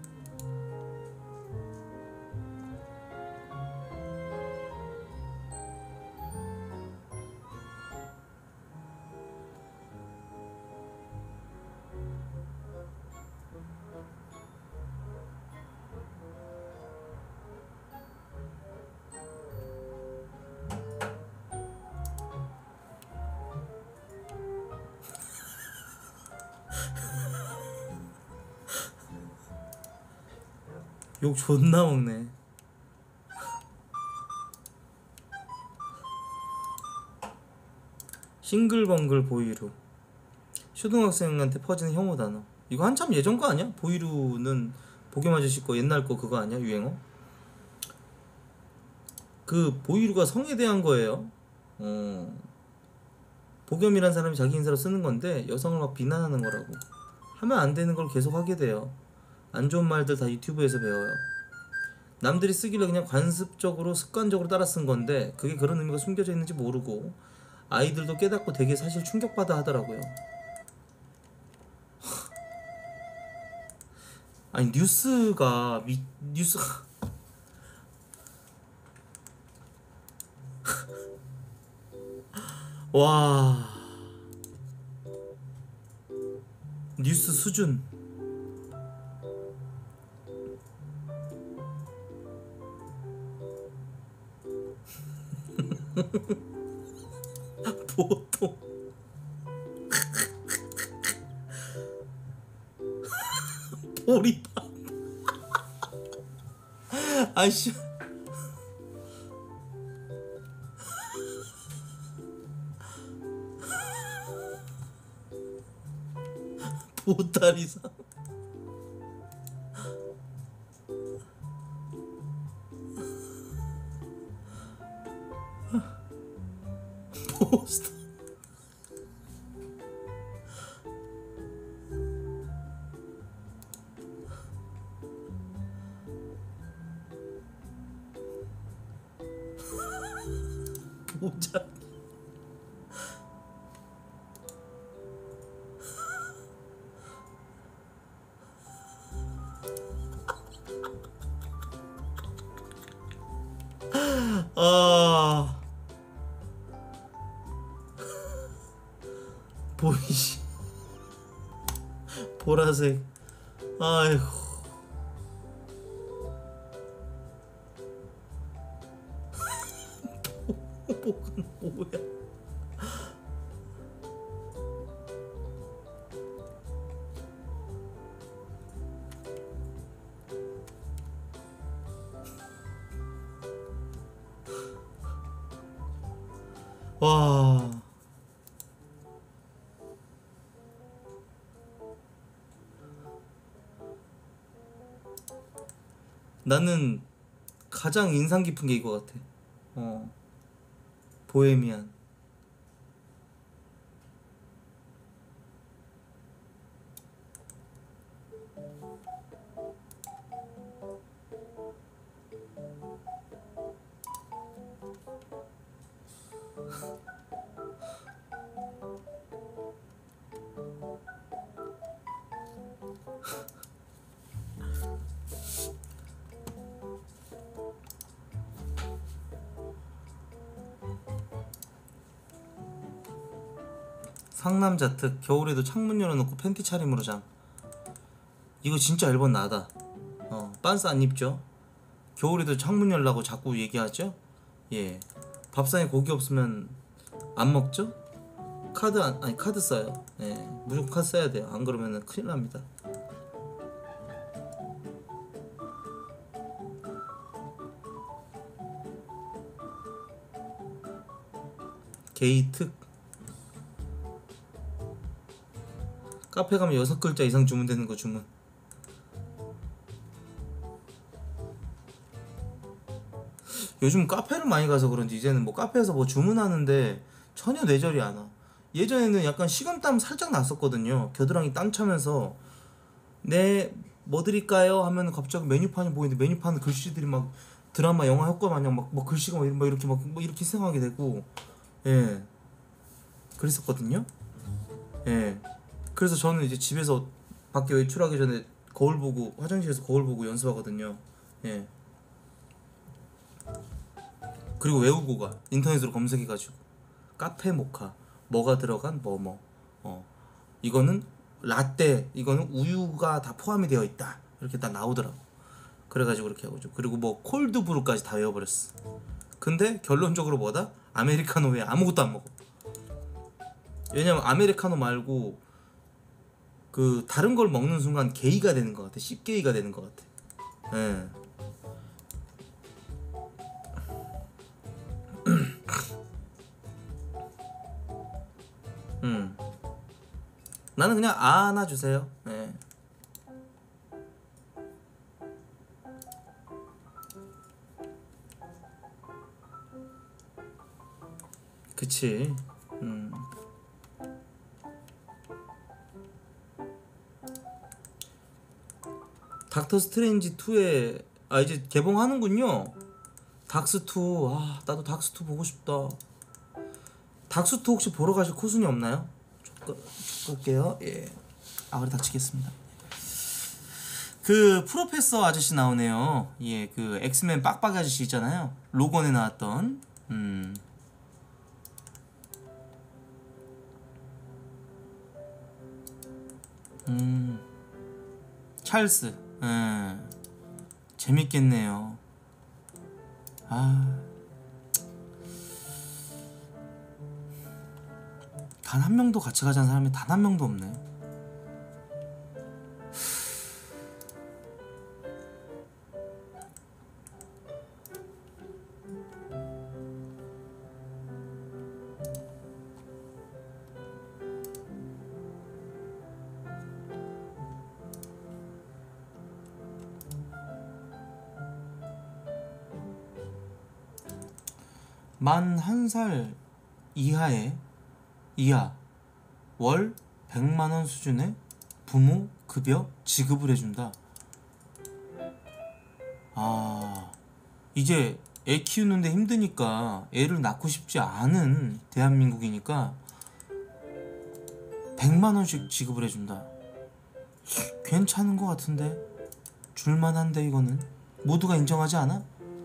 욕 존나 먹네. 싱글벙글 보이루. 초등학생한테 퍼지는 혐오 단어. 이거 한참 예전 거 아니야? 보이루는 보겸 아저씨 거 옛날 거 그거 아니야? 유행어? 그 보이루가 성에 대한 거예요. 어. 보겸이란 사람이 자기 인사로 쓰는 건데 여성을 막 비난하는 거라고. 하면 안 되는 걸 계속 하게 돼요. 안 좋은 말들 다 유튜브에서 배워요. 남들이 쓰길래 그냥 관습적으로 습관적으로 따라 쓴 건데 그게 그런 의미가 숨겨져 있는지 모르고 아이들도 깨닫고 되게 사실 충격받아 하더라고요. 아니 뉴스가 미, 뉴스가 와 뉴스 수준 보통 보리밥 아이씨 보따리상 포스터 모자 아 보이시 보라색 아이고 복은 뭐야 와 나는 가장 인상 깊은 게 이거 같아. 어 보헤미안. 상남자 특 겨울에도 창문 열어놓고 팬티 차림으로 잠. 이거 진짜 일 번 나다. 어 빤스 안 입죠? 겨울에도 창문 열라고 자꾸 얘기하죠? 예. 밥상에 고기 없으면 안 먹죠? 카드 안, 아니 카드 써요. 예. 무조건 카드 써야 돼요. 안 그러면 큰일 납니다. 게이 특. 카페 가면 여섯 글자 이상 주문되는 거 주문. 요즘 카페를 많이 가서 그런지 이제는 뭐 카페에서 뭐 주문하는데 전혀 뇌절이 안 와. 예전에는 약간 식은땀 살짝 났었거든요. 겨드랑이 땀 차면서 네 뭐 드릴까요 하면 갑자기 메뉴판이 보이는데 메뉴판 글씨들이 막 드라마 영화 효과 마냥 막, 막 글씨가 막 이렇게 막, 막 이렇게 생각하게 되고 예 그랬었거든요. 예 그래서 저는 이제 집에서 밖에 외출하기 전에 거울 보고 화장실에서 거울 보고 연습하거든요. 예. 그리고 외우고 가. 인터넷으로 검색해가지고 카페 모카 뭐가 들어간 뭐뭐 어 이거는 라떼 이거는 우유가 다 포함이 되어 있다 이렇게 딱 나오더라고. 그래가지고 그렇게 하고 죠. 그리고 뭐 콜드브루까지 다 외워버렸어. 근데 결론적으로 뭐다? 아메리카노 외에 아무것도 안 먹어. 왜냐면 아메리카노 말고 그 다른 걸 먹는 순간 게이가 되는 것 같아. 씹게이가 되는 것 같아. 예. 음. 나는 그냥 아 하나 주세요. 예. 그치. 음. 닥터 스트레인지 투에 아 이제 개봉하는군요. 닥스 투. 아 나도 닥스 투 보고 싶다. 닥스 투 혹시 보러 가실 코순이 없나요? 쭉 끌게요. 예. 아 그래 닥치겠습니다. 그 프로페서 아저씨 나오네요. 예, 그 엑스맨 빡빡이 아저씨 있잖아요. 로건에 나왔던. 음. 음. 찰스. 음. 재밌겠네요. 아. 단 한 명도 같이 가자는 사람이 단 한 명도 없네. 만 한 살 이하의 이하 월 백만 원 수준의 부모 급여 지급을 해준다. 아, 이제 애 키우는데 힘드니까 애를 낳고 싶지 않은 대한민국이니까 백만 원씩 지급을 해준다. 괜찮은 것 같은데? 줄만한데 이거는? 모두가 인정하지 않아?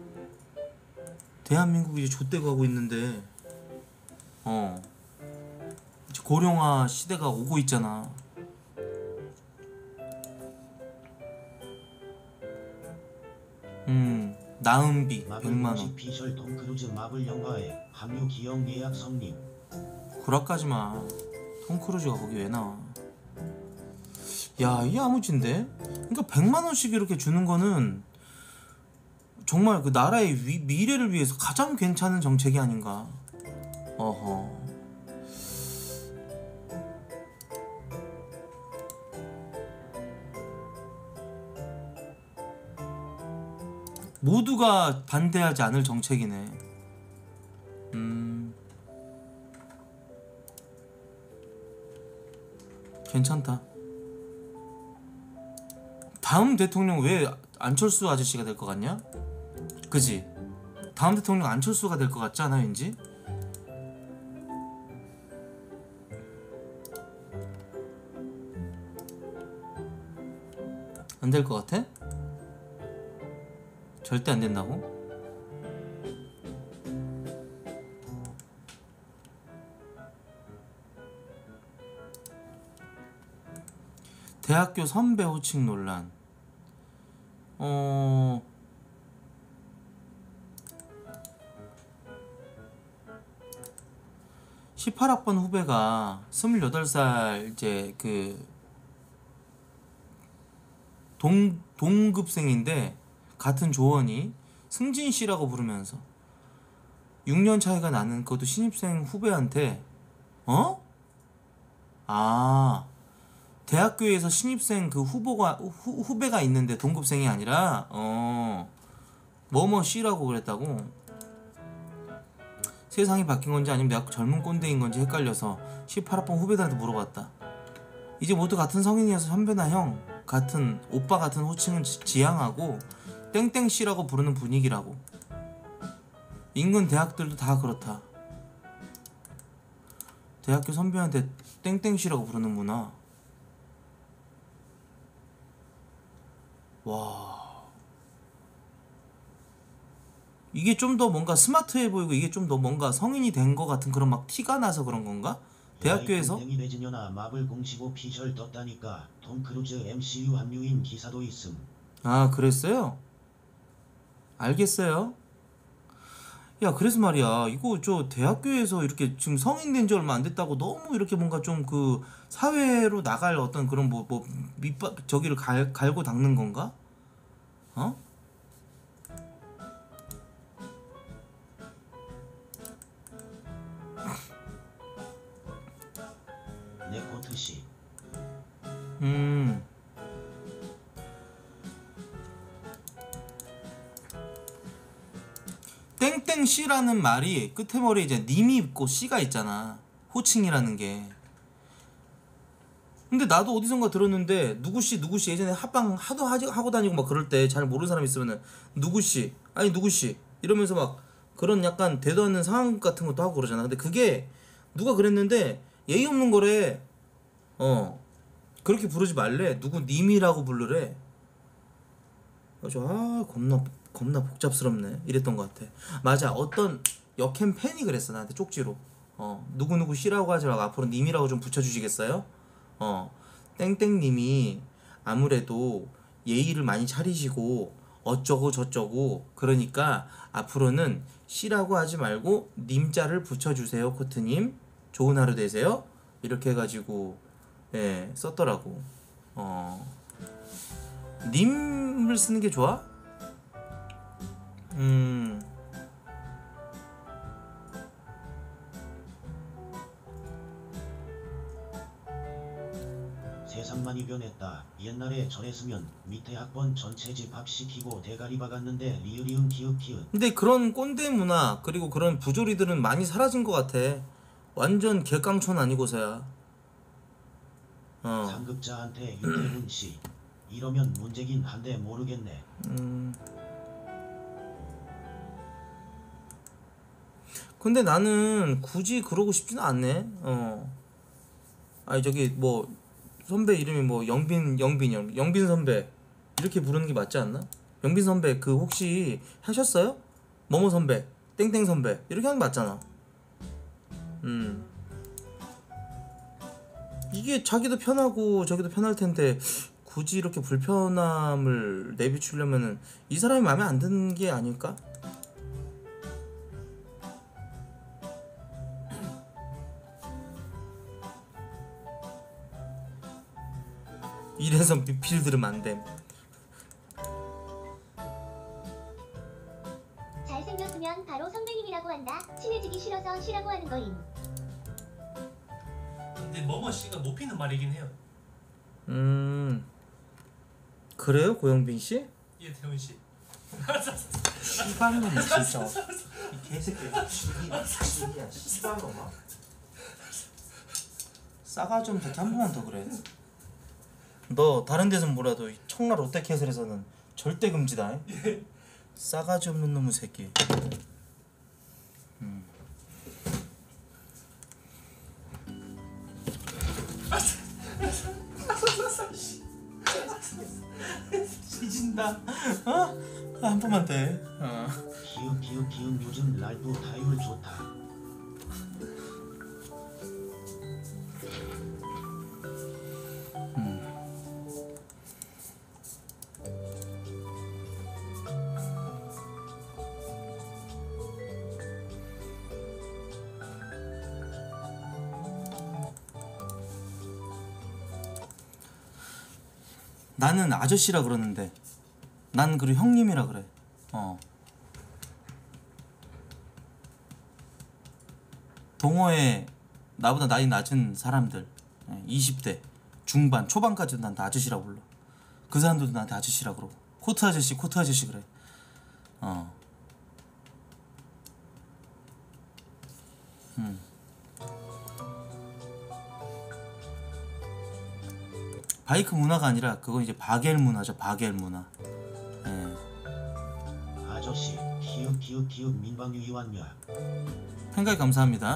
대한민국이 이제 좆대 가고 있는데 어 이제 고령화 시대가 오고 있잖아. 음 나은비 마블 백만 공식 원. 피셜 톰 크루즈 마블 영화에 합류 기억 예약 성립. 구락까지마. 톰 크루즈가 거기 왜 나와? 야, 이게 야무진데? 그러니까 백만 원씩 이렇게 주는 거는 정말 그 나라의 위, 미래를 위해서 가장 괜찮은 정책이 아닌가. 어허. 모두가 반대하지 않을 정책이네. 음. 괜찮다. 다음 대통령 왜 안철수 아저씨가 될 것 같냐? 그지? 다음 대통령 안철수가 될 것 같지 않아 왠지? 안 될 것 같아? 절대 안 된다고? 대학교 선배 호칭 논란. 어... 십팔 학번 후배가 스물여덟 살 이제 그 동, 동급생인데 같은 조원이 승진 씨라고 부르면서 육 년 차이가 나는 그것도 신입생 후배한테 어? 아 대학교에서 신입생 그 후보가 후, 후배가 있는데 동급생이 아니라 어 뭐뭐 씨라고 그랬다고. 세상이 바뀐 건지 아니면 내가 젊은 꼰대인 건지 헷갈려서 십팔 학번 후배들한테 물어봤다. 이제 모두 같은 성인이어서 선배나 형 같은 오빠 같은 호칭은 지, 지향하고 땡땡 씨라고 부르는 분위기라고. 인근 대학들도 다 그렇다. 대학교 선배한테 땡땡 씨라고 부르는 문화. 와. 이게 좀 더 뭔가 스마트해 보이고 이게 좀 더 뭔가 성인이 된 거 같은 그런 막 티가 나서 그런 건가? 대학교에서? 땡이 대진여나 마블 공식 오피셜 떴다니까. 톰 크루즈 엠씨유 합류인 기사도 있음. 아 그랬어요? 알겠어요. 야 그래서 말이야 이거 저 대학교에서 이렇게 지금 성인 된 지 얼마 안 됐다고 너무 이렇게 뭔가 좀 그 사회로 나갈 어떤 그런 뭐 뭐 밑밥 저기를 갈, 갈고 닦는 건가? 어? 네코트씨. 음. 땡땡 씨라는 말이 끝에 머리에 이제 님이 있고 씨가 있잖아. 호칭이라는 게. 근데 나도 어디선가 들었는데 누구씨 누구씨 예전에 합방 하도 하지, 하고 다니고 막 그럴 때 잘 모르는 사람 있으면은 누구씨 아니 누구씨 이러면서 막 그런 약간 대도 않는 상황 같은 것도 하고 그러잖아. 근데 그게 누가 그랬는데 예의 없는 거래. 어 그렇게 부르지 말래. 누구 님이라고 부르래. 그래서 아 겁나 겁나 복잡스럽네 이랬던 것 같아. 맞아, 어떤 역캠 팬이 그랬어 나한테 쪽지로. 어 누구누구 씨라고 하지 말고 앞으로 님이라고 좀 붙여주시겠어요? 어 땡땡님이 아무래도 예의를 많이 차리시고 어쩌고 저쩌고 그러니까 앞으로는 씨라고 하지 말고 님자를 붙여주세요 코트님. 좋은 하루 되세요. 이렇게 해가지고 예 썼더라고. 어 님을 쓰는 게 좋아? 음 세상 많이 변했다. 옛날에 저랬으면 밑에 학번 전체 집합시키고 대가리 박았는데 리으리음 키읔 키읔. 근데 그런 꼰대 문화 그리고 그런 부조리들은 많이 사라진 것 같아. 완전 개깡촌 아니고서야. 어. 상급자한테 유태훈 씨. 이러면 문제긴 한데 모르겠네. 음. 근데 나는 굳이 그러고 싶지는 않네. 어. 아니 저기 뭐 선배 이름이 뭐 영빈 영빈 영빈 선배 이렇게 부르는 게 맞지 않나? 영빈 선배 그 혹시 하셨어요? 뭐뭐 선배 땡땡 선배 이렇게 하는 게 맞잖아. 음 이게 자기도 편하고 저기도 편할 텐데 굳이 이렇게 불편함을 내비추려면은 이 사람이 마음에 안 드는 게 아닐까? 이래서 미필 들으면 안 됨. 잘생겼으면 바로 선배님이라고 한다. 친해지기 싫어서 쉬라고 하는 거임. 근데 뭐뭐 씨가 높이는 말이긴 해요. 음 그래요 고영빈 씨? 예, 태훈 씨. 씨발놈 진짜 이 개새끼야. 씨야 씨발놈아. 싸가지 없는 새끼 한 번만 더 그래. 너 다른 데선 몰라도 이 청라 롯데캐슬에서는 절대 금지다. 싸가지 없는 놈의 새끼. 음. 지진다. 어? 한 번만 돼. 어. 키읔 키읔 키읔 요즘 라이브 타율 좋다. 나는 아저씨라 그러는데 난 그리고 형님이라 그래. 어. 동호회 나보다 나이 낮은 사람들 이십 대 중반 초반까지도 난 다 아저씨라 불러. 그 사람들도 나한테 아저씨라 그러고 코트 아저씨 코트 아저씨 그래. 어. 음. 바이크 문화가 아니라 그건 이제 바겔 문화죠. 바겔 문화. 예. 아저씨 키읔 키읔 키읔 민방위 이완멸. 생각이 감사합니다.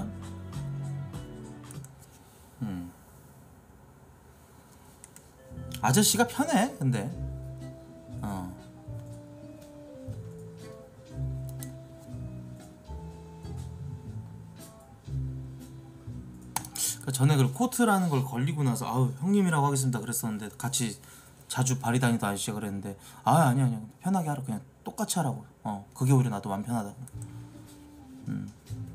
음. 아저씨가 편해. 근데 어. 그러니까 전에 그 코트라는 걸 걸리고 나서 아우 형님이라고 하겠습니다 그랬었는데 같이 자주 발이 다니던 아저씨가 그랬는데 아 아니 아니 편하게 하라 그냥 똑같이 하라고. 어 그게 오히려 나도 마음 편하다. 음.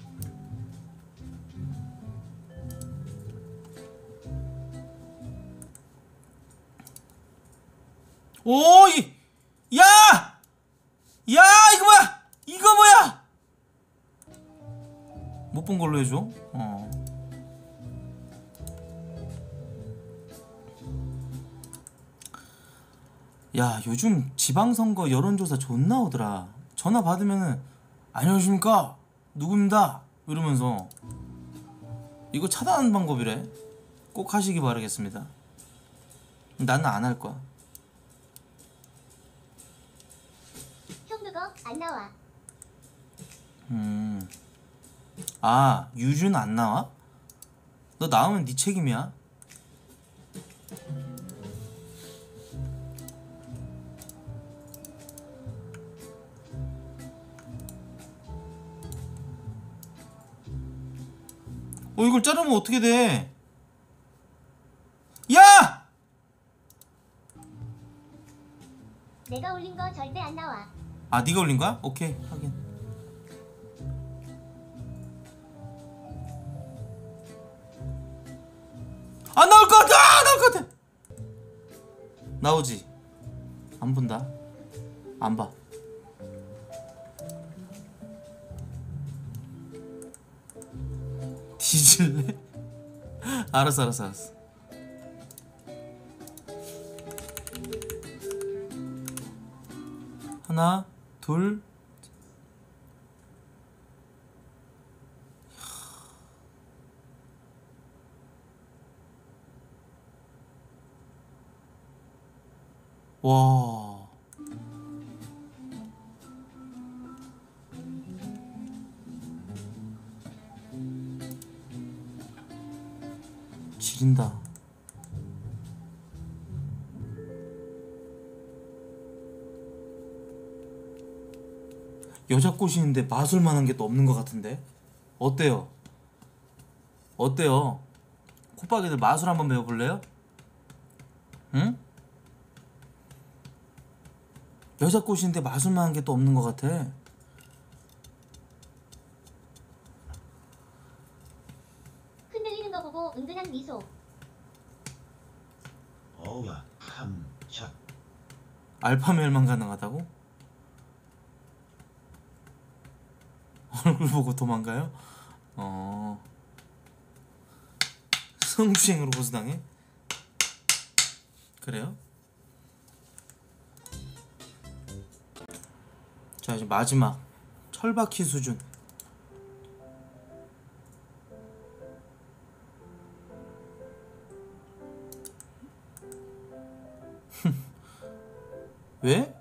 오, 이, 야! 야, 이거 뭐야? 이거 뭐야? 못 본 걸로 해줘. 어. 야, 요즘 지방선거 여론조사 존나 오더라. 전화 받으면은 안녕하십니까? 누구입니다. 이러면서 이거 차단하는 방법이래. 꼭 하시기 바라겠습니다. 나는 안 할 거야. 형 그거 안 나와. 음. 아, 유준 안 나와? 너 나오면 네 책임이야. 어 이걸 자르면 어떻게 돼? 야! 내가 올린 거 절대 안 나와. 아 네가 올린 거야? 오케이 확인. 안 나올 것 같아! 아, 나올 것 같아! 나오지? 안 본다. 안 봐. 뒤질래? 알았어 알았어 알았어. 하나 둘. 와. 지린다. 여자 꼬시는데 마술만한 게 또 없는 것 같은데? 어때요? 어때요? 콧박이들 마술 한번 배워볼래요? 응? 여자 꼬시는데 마술만한 게 또 없는 것 같아. 흔들리는 거 보고 은근한 미소. 어우야 깜짝. 알파멜만 가능하다고? 얼굴 보고 도망가요? 어... 성추행으로 고소당해? 그래요? 자 이제 마지막 철바퀴 수준. 왜?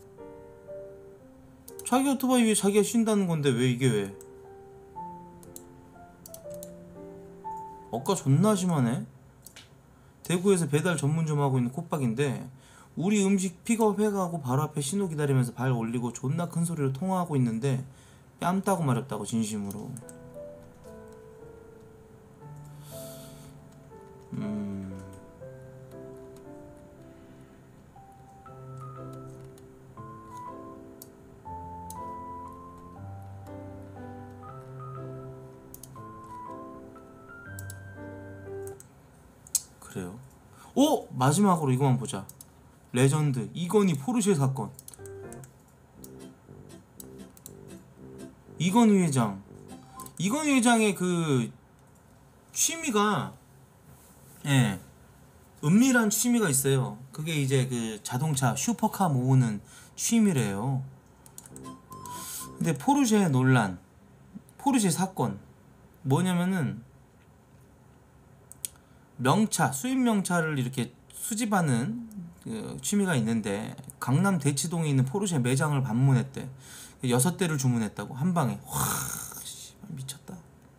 자기 오토바이 위에 자기가 쉰다는 건데 왜 이게 왜? 억까 존나 심하네. 대구에서 배달 전문점 하고 있는 콧박인데 우리 음식 픽업해가고 바로 앞에 신호 기다리면서 발 올리고 존나 큰 소리로 통화하고 있는데 뺨 따고 말했다고 진심으로. 음... 그래요. 오! 마지막으로 이거만 보자. 레전드 이건희 포르쉐 사건. 이건희 회장 이건희 회장의 그 취미가 예 은밀한 취미가 있어요. 그게 이제 그 자동차 슈퍼카 모으는 취미래요. 근데 포르쉐 논란, 포르쉐 사건 뭐냐면은 명차, 수입 명차를 이렇게 수집하는 그 취미가 있는데 강남 대치동에 있는 포르쉐 매장을 방문했대. 여섯 대를 주문했다고 한 방에. 와, 씨발 미쳤다.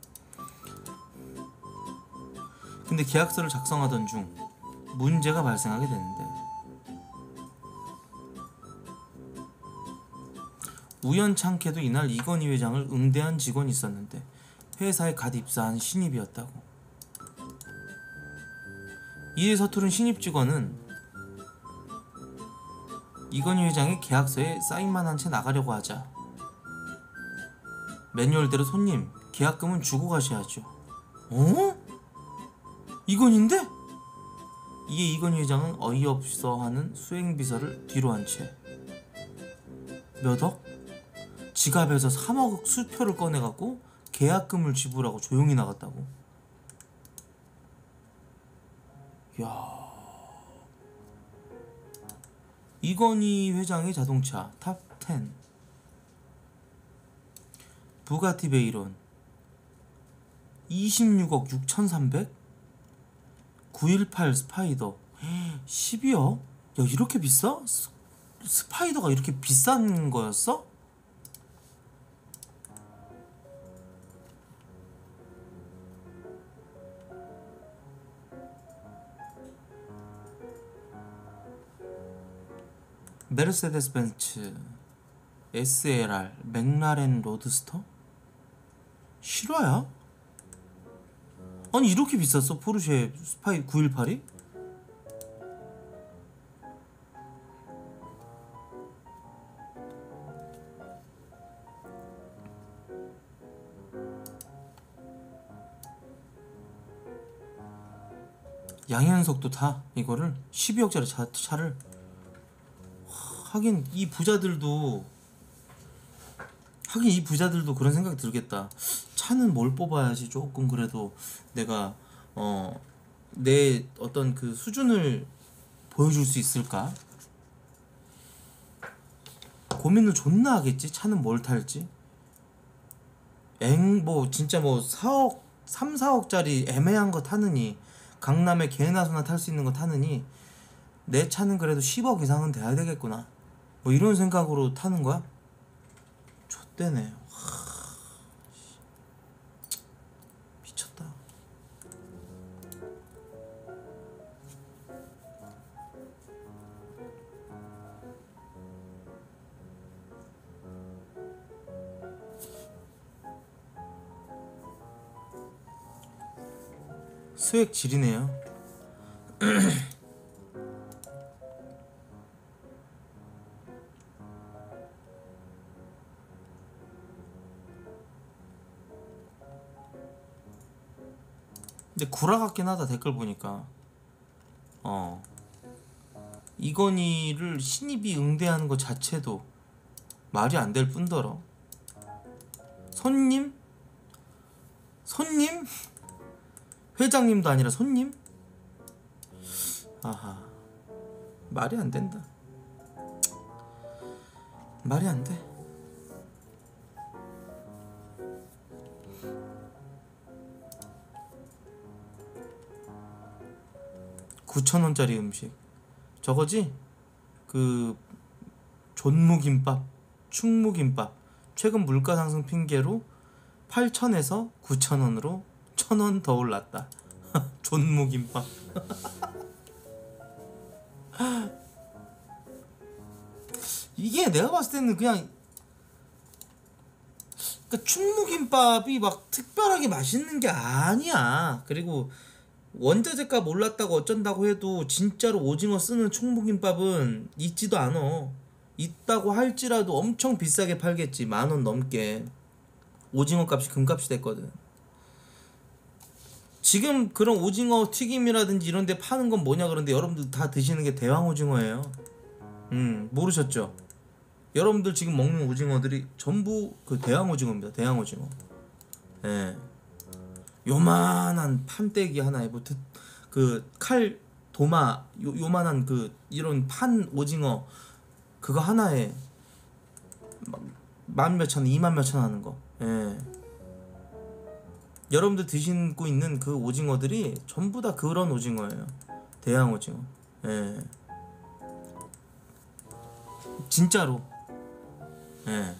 근데 계약서를 작성하던 중 문제가 발생하게 되는데 우연찮게도 이날 이건희 회장을 응대한 직원이 있었는데 회사에 갓 입사한 신입이었다고. 이에 서투른 신입 직원은 이건희 회장의 계약서에 사인만 한 채 나가려고 하자 매뉴얼대로 손님 계약금은 주고 가셔야죠. 어? 이건희인데? 이에 이건희 회장은 어이없어 하는 수행비서를 뒤로 한 채 몇 억? 지갑에서 삼억 수표를 꺼내갖고 계약금을 지불하고 조용히 나갔다고. 야, 이건희 회장의 자동차 탑 텐. 부가티 베이론 이십육억 육천삼백, 구일팔 스파이더 십이억. 야 이렇게 비싸? 스, 스파이더가 이렇게 비싼 거였어? 메르세데스 벤츠 에스엘알 맥라렌 로드스터? 실화야? 아니 이렇게 비쌌어 포르쉐 스파이 구백십팔이? 양현석도 타 이거를 십이억짜리 차, 차를 하긴 이 부자들도 하긴 이 부자들도 그런 생각이 들겠다. 차는 뭘 뽑아야지 조금 그래도 내가 어 내 어떤 그 수준을 보여줄 수 있을까? 고민을 존나 하겠지. 차는 뭘 탈지. 엥 뭐 진짜 뭐 사억 삼, 사억짜리 애매한 거 타느니 강남에 개나 소나 탈 수 있는 거 타느니 내 차는 그래도 십억 이상은 돼야 되겠구나 뭐 이런 생각으로 타는 거야? 좆대네. 미쳤다. 수액 질이네요. 근데 구라 같긴 하다. 댓글 보니까 어 이건희를 신입이 응대하는 것 자체도 말이 안 될 뿐더러 손님? 손님? 회장님도 아니라 손님? 아하 말이 안 된다. 말이 안 돼. 구천 원짜리 음식 저거지? 그 존무김밥, 충무김밥 최근 물가 상승 핑계로 팔천에서 구천 원으로 천 원 더 올랐다. 존무김밥. 이게 내가 봤을 때는 그냥 그러니까 충무김밥이 막 특별하게 맛있는 게 아니야. 그리고 원자재값 올랐다고 어쩐다고 해도 진짜로 오징어 쓰는 충무김밥은 있지도 않어. 있다고 할지라도 엄청 비싸게 팔겠지. 만 원 넘게. 오징어 값이 금값이 됐거든. 지금 그런 오징어 튀김이라든지 이런 데 파는 건 뭐냐 그런데 여러분들 다 드시는 게 대왕 오징어예요. 음 모르셨죠? 여러분들 지금 먹는 오징어들이 전부 그 대왕 오징어입니다. 대왕 오징어. 예. 요만한 판때기 하나에 뭐 그 칼 도마 요, 요만한 그 이런 판 오징어 그거 하나에 만 몇천 이만 몇천 하는 거. 예. 여러분들 드시고 있는 그 오징어들이 전부 다 그런 오징어예요. 대왕 오징어. 예. 진짜로. 예.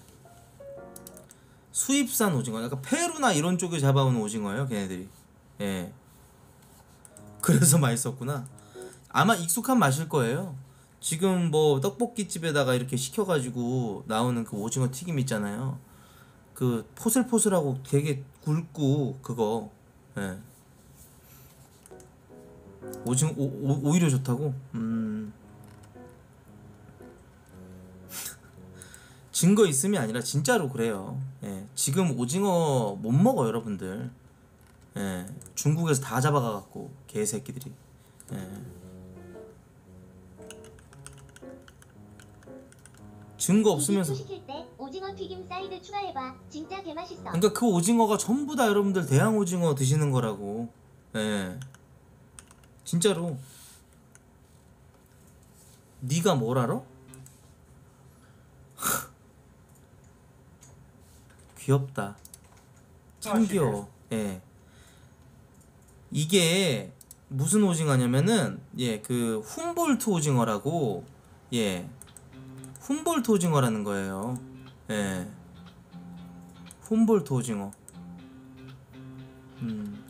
수입산 오징어. 약간 페루나 이런 쪽에 잡아온 오징어예요, 걔네들이. 예. 그래서 맛있었구나. 아마 익숙한 맛일 거예요. 지금 뭐 떡볶이집에다가 이렇게 시켜가지고 나오는 그 오징어 튀김 있잖아요. 그 포슬포슬하고 되게 굵고 그거. 예. 오징어 오, 오, 오히려 좋다고? 음. 증거 있음이 아니라 진짜로 그래요. 예. 지금 오징어 못 먹어 여러분들. 예. 중국에서 다 잡아가갖고 개새끼들이. 예. 증거 없으면서. 시킬 때 오징어 튀김 사이드 추가해봐. 진짜 개맛있어. 그러니까 그 오징어가 전부 다 여러분들 대왕 오징어 드시는 거라고. 예. 진짜로. 네가 뭘 알아? 귀엽다. 참 귀여워. 예. 이게 무슨 오징어냐면은 예, 그 훔볼트 오징어라고. 예. 훔볼트 오징어라는 거예요. 예. 훔볼트 오징어. 음.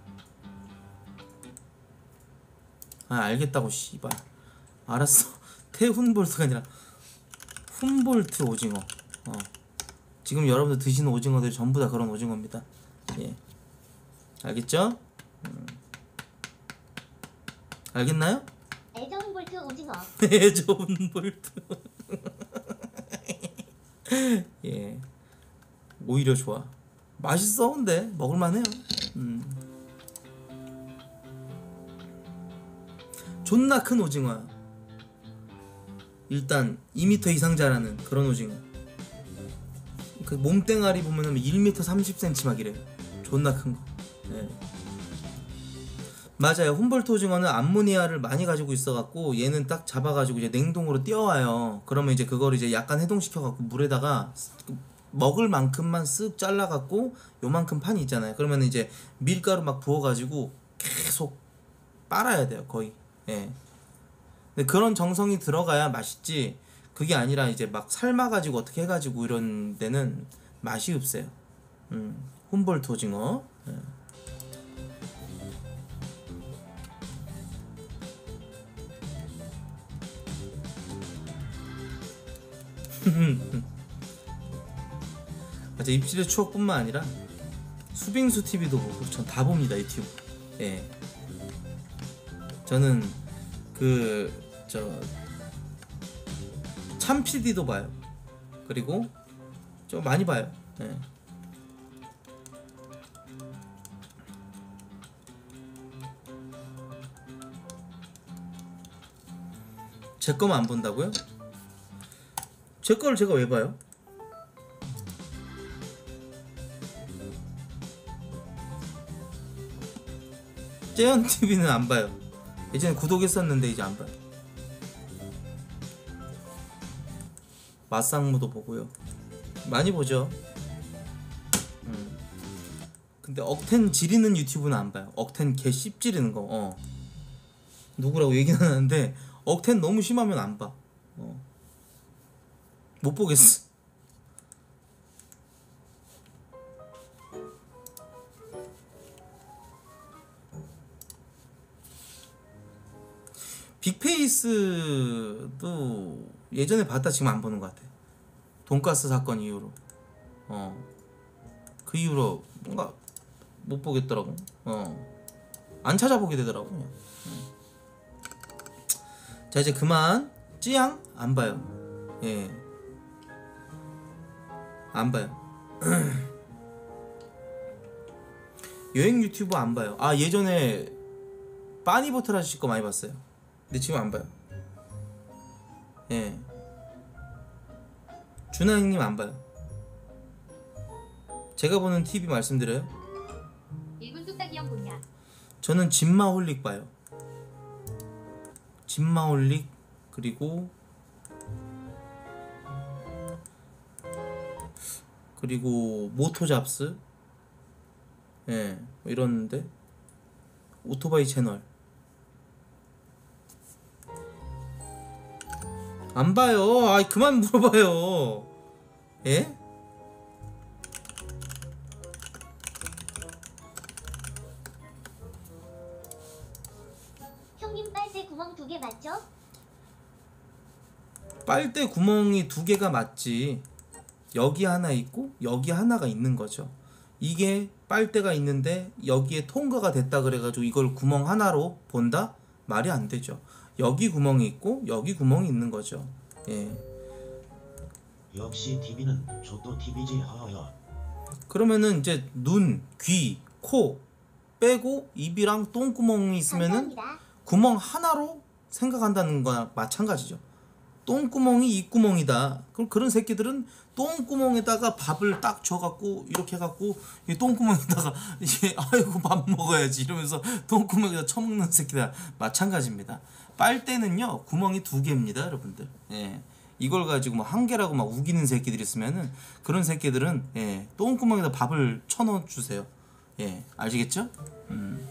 아, 알겠다고 씨발. 알았어. 태훈볼트가 아니라 훔볼트 오징어. 어. 지금 여러분들 드시는 오징어들 전부 다 그런 오징어입니다. 예. 알겠죠? 알겠나요? 애저운 볼트 오징어. 네, 좋은 볼트. 예, 오히려 좋아. 맛있어. 근데 먹을만해요. 음. 존나 큰 오징어야. 일단 이 미터 이상 자라는 그런 오징어. 그 몸뚱아리 보면은 일 미터 삼십 센티미터 막 이래요. 존나 큰 거. 예. 맞아요. 훔볼트 오징어는 암모니아를 많이 가지고 있어갖고 얘는 딱 잡아가지고 이제 냉동으로 띄워와요. 그러면 이제 그걸 이제 약간 해동시켜갖고 물에다가 먹을 만큼만 쓱 잘라갖고 요만큼 판이 있잖아요. 그러면 이제 밀가루 막 부어가지고 계속 빨아야 돼요. 거의. 예. 근데 그런 정성이 들어가야 맛있지. 그게 아니라 이제 막 삶아가지고 어떻게 해가지고 이런 데는 맛이 없어요. 음, 훔볼트 오징어. 예. 맞아, 입질의 추억뿐만 아니라 수빙수 티비도 보고 전 다 봅니다. 유튜브. 예. 저는 그 저 참피디도 봐요. 그리고 좀 많이 봐요. 예. 제 거만 안 본다고요? 제 거를 제가 왜 봐요? 재현티비는 안 봐요. 예전에 구독했었는데 이제 안 봐요. 맛상무도 보고요. 많이 보죠. 음. 근데 억텐 지리는 유튜브는 안 봐요. 억텐 개 씹지르는 거. 어. 누구라고 얘기는 하는데 억텐 너무 심하면 안 봐. 어. 못 보겠어. 빅페이스도 예전에 봤다 지금 안 보는 것 같아. 돈가스 사건 이후로. 어. 그 이후로 뭔가 못 보겠더라고. 어. 안 찾아보게 되더라고 그냥. 음. 자 이제 그만. 찌양 안 봐요. 예. 안 봐요. 여행 유튜브 안 봐요. 아 예전에 빠니보틀 아저씨 거 많이 봤어요. 근데 지금 안 봐요. 예. 준하 형님 안 봐요. 제가 보는 티비 말씀드려요. 일본 뚝딱이 형 보냐? 저는 진마홀릭 봐요. 진마홀릭 그리고 그리고 모토잡스. 예, 뭐 이러는데 오토바이 채널 안 봐요. 아이 그만 물어봐요. 예? 형님 빨대 구멍 두 개 맞죠? 빨대 구멍이 두 개가 맞지. 여기 하나 있고 여기 하나가 있는 거죠. 이게 빨대가 있는데 여기에 통과가 됐다 그래가지고 이걸 구멍 하나로 본다? 말이 안 되죠. 여기 구멍이 있고 여기 구멍이 있는 거죠. 예. 역시 티비는 저도 티비지 하하하. 그러면은 이제 눈, 귀, 코 빼고 입이랑 똥구멍이 있으면은 감사합니다. 구멍 하나로 생각한다는 거나 마찬가지죠. 똥구멍이 입구멍이다. 그럼 그런 새끼들은 똥구멍에다가 밥을 딱 줘갖고 이렇게 해갖고 이 똥구멍에다가 이게 아이고 밥 먹어야지 이러면서 똥구멍에다 처먹는 새끼들 마찬가지입니다. 빨대는요 구멍이 두 개입니다, 여러분들. 예. 이걸 가지고 뭐 한 개라고 막 우기는 새끼들 있으면은 그런 새끼들은 예, 똥구멍에다 밥을 쳐넣어 주세요. 예, 아시겠죠? 음.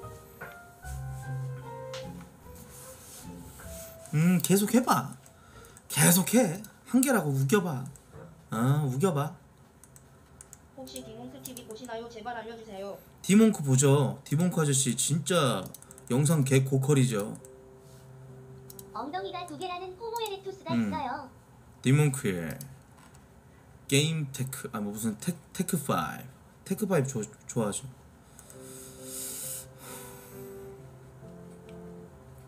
음, 계속 해봐. 계속 해. 한 개라고 우겨봐. 어, 우겨봐. 혹시 디몽크 티비 보시나요? 제발 알려주세요. 디몽크 보죠. 디몽크 아저씨 진짜 영상 개 고퀄이죠. 엉덩이가 두 개라는 호모에레투스가 음. 있어요. 디몽크의 게임 테크 아 뭐 무슨 테, 테크 오 테크 오 조, 좋아하죠.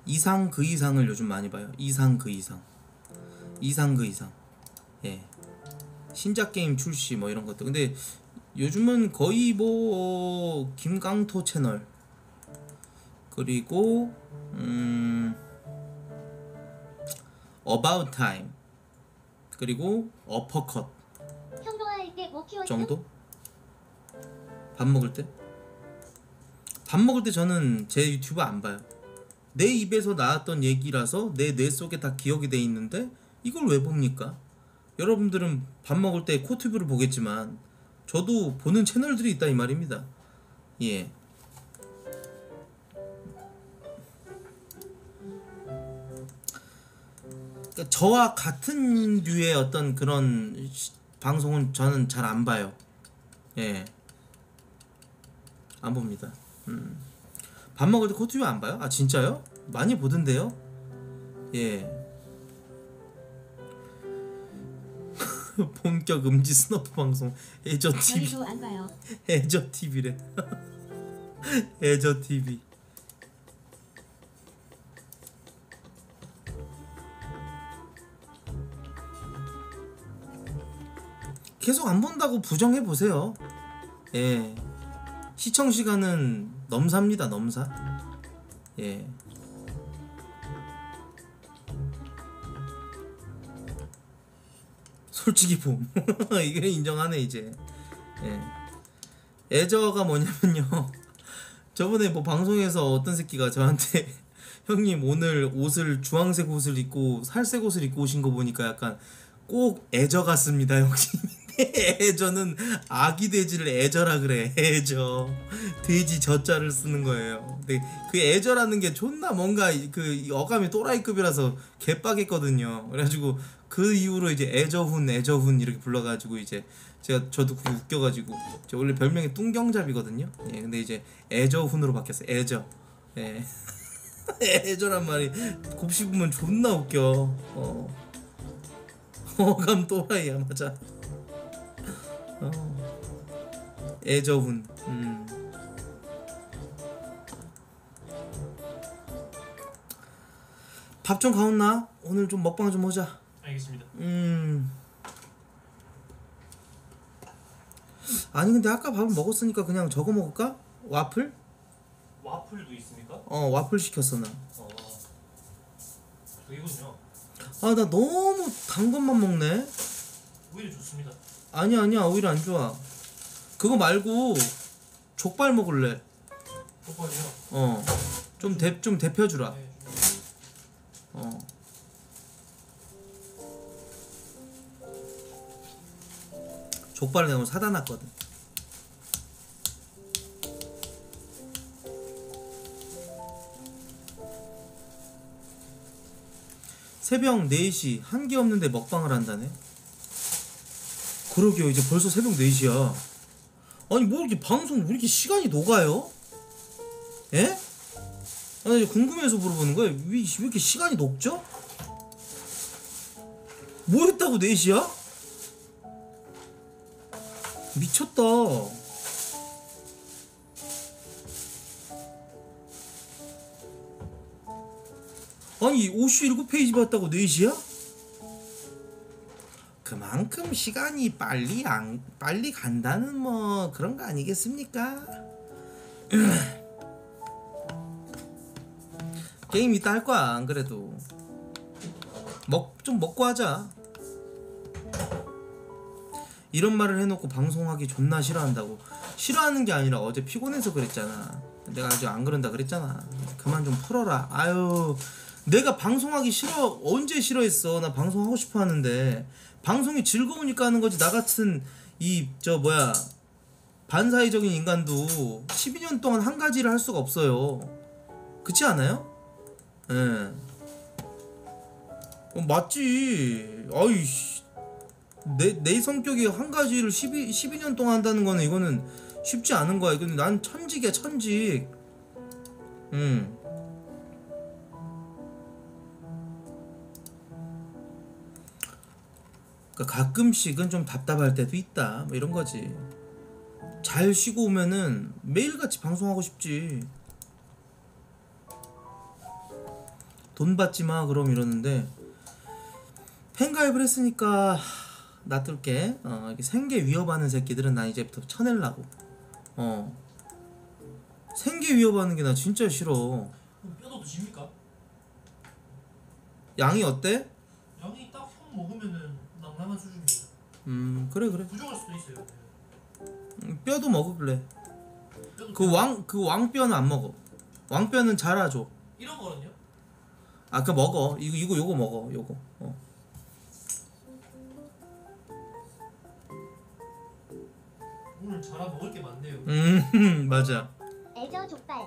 이상 그 이상을 요즘 많이 봐요. 이상 그 이상 이상 그 이상. 예, 신작 게임 출시 뭐 이런 것들. 근데 요즘은 거의 뭐 김강토 채널, 그리고 음 About Time, 그리고 어퍼컷 평범할 때 뭐 키웠어? 정도? 밥 먹을 때? 밥 먹을 때 저는 제 유튜브 안 봐요. 내 입에서 나왔던 얘기라서 내 뇌 속에 다 기억이 돼 있는데 이걸 왜 봅니까? 여러분들은 밥 먹을 때 코튜브를 보겠지만 저도 보는 채널들이 있다 이 말입니다. 예. 그러니까 저와 같은 류의 어떤 그런 시- 방송은 저는 잘 안 봐요. 예. 안 봅니다. 음. 밥 먹을 때 코튜브 안 봐요? 아 진짜요? 많이 보던데요? 예. 본격 음지 스너프 방송 해저 티비. 저희도 안 봐요. 해저 티비래. 해저 티비. 계속 안 본다고 부정해 보세요. 예. 시청 시간은 넘사입니다. 넘사. 예. 솔직히 봄. 이게 인정하네 이제. 예. 애저가 뭐냐면요. 저번에 뭐 방송에서 어떤 새끼가 저한테 형님 오늘 옷을 주황색 옷을 입고 살색 옷을 입고 오신 거 보니까 약간 꼭 애저 같습니다 형님. 애저는 아기 돼지를 애저라 그래. 애저 돼지 저자를 쓰는 거예요. 근데 그 애저라는 게 존나 뭔가 그 어감이 또라이급이라서 개빡했거든요. 그래가지고 그 이후로 이제 애저훈 애저훈 이렇게 불러가지고 이제 제가 저도 그게 웃겨가지고 저 원래 별명이 뚱경잡이거든요. 예, 근데 이제 애저훈으로 바뀌었어요. 애저. 예. 애저란 말이 곱씹으면 존나 웃겨. 어. 어감 또라이야 맞아. 어. 애저훈. 음. 밥 좀 가온나? 오늘 좀 먹방 좀 하자. 알겠습니다. 음. 아니 근데 아까 밥을 먹었으니까 그냥 저거 먹을까? 와플? 와플도 있습니까? 어 와플 시켰어 나. 어. 이군요. 아 나 너무 단 것만 먹네. 오히려 좋습니다. 아니야 아니야 오히려 안 좋아. 그거 말고 족발 먹을래. 족발이요. 어. 좀 대 좀 데펴주라. 네. 어. 족발을 내가 오늘 사다 놨거든. 새벽 네 시 한 개 없는데 먹방을 한다네. 그러게요. 이제 벌써 새벽 네 시야. 아니 뭐 이렇게 방송 왜 이렇게 시간이 녹아요? 예? 아, 나 이제 궁금해서 물어보는 거야. 왜, 왜 이렇게 시간이 녹죠? 뭐 했다고 네 시야? 미쳤다. 아니 오십칠 페이지 봤다고 네 시야? 그만큼 시간이 빨리 안 빨리 간다는 뭐 그런 거 아니겠습니까? 게임 이따 할 거야. 안 그래도 먹 좀 먹고 하자. 이런 말을 해놓고 방송하기 존나 싫어한다고. 싫어하는 게 아니라 어제 피곤해서 그랬잖아. 내가 아직 안 그런다 그랬잖아. 그만 좀 풀어라. 아유 내가 방송하기 싫어 언제 싫어했어. 나 방송하고 싶어 하는데 방송이 즐거우니까 하는 거지. 나 같은 이 저 뭐야 반사회적인 인간도 십이 년 동안 한 가지를 할 수가 없어요. 그렇지 않아요? 예. 어, 맞지. 아이씨 내, 내 성격이 한 가지를 십이, 십이 년 동안 한다는 거는 이거는 쉽지 않은 거야. 이거는 난 천직이야 천직. 음. 그러니까 가끔씩은 좀 답답할 때도 있다 뭐 이런 거지. 잘 쉬고 오면은 매일같이 방송하고 싶지. 돈 받지 마 그럼 이러는데 팬가입을 했으니까 놔둘게. 어, 이렇게 생계 위협하는 새끼들은 난 이제부터 쳐내려고. 어 생계 위협하는 게 나 진짜 싫어. 그럼 뼈도 드십니까? 양이 어때? 양이 딱 형 먹으면은 낭낭한 수준입니다. 음 그래 그래. 부족할 수도 있어요. 음, 뼈도 먹을래. 뼈도 그 왕 그 왕뼈는 안 먹어. 왕뼈는 잘아줘. 이런 거는요? 아까 먹어. 이거 이거 요거 먹어. 요거. 어. 오늘 자라 먹을 게 많네요. 음 맞아. 애저 족발.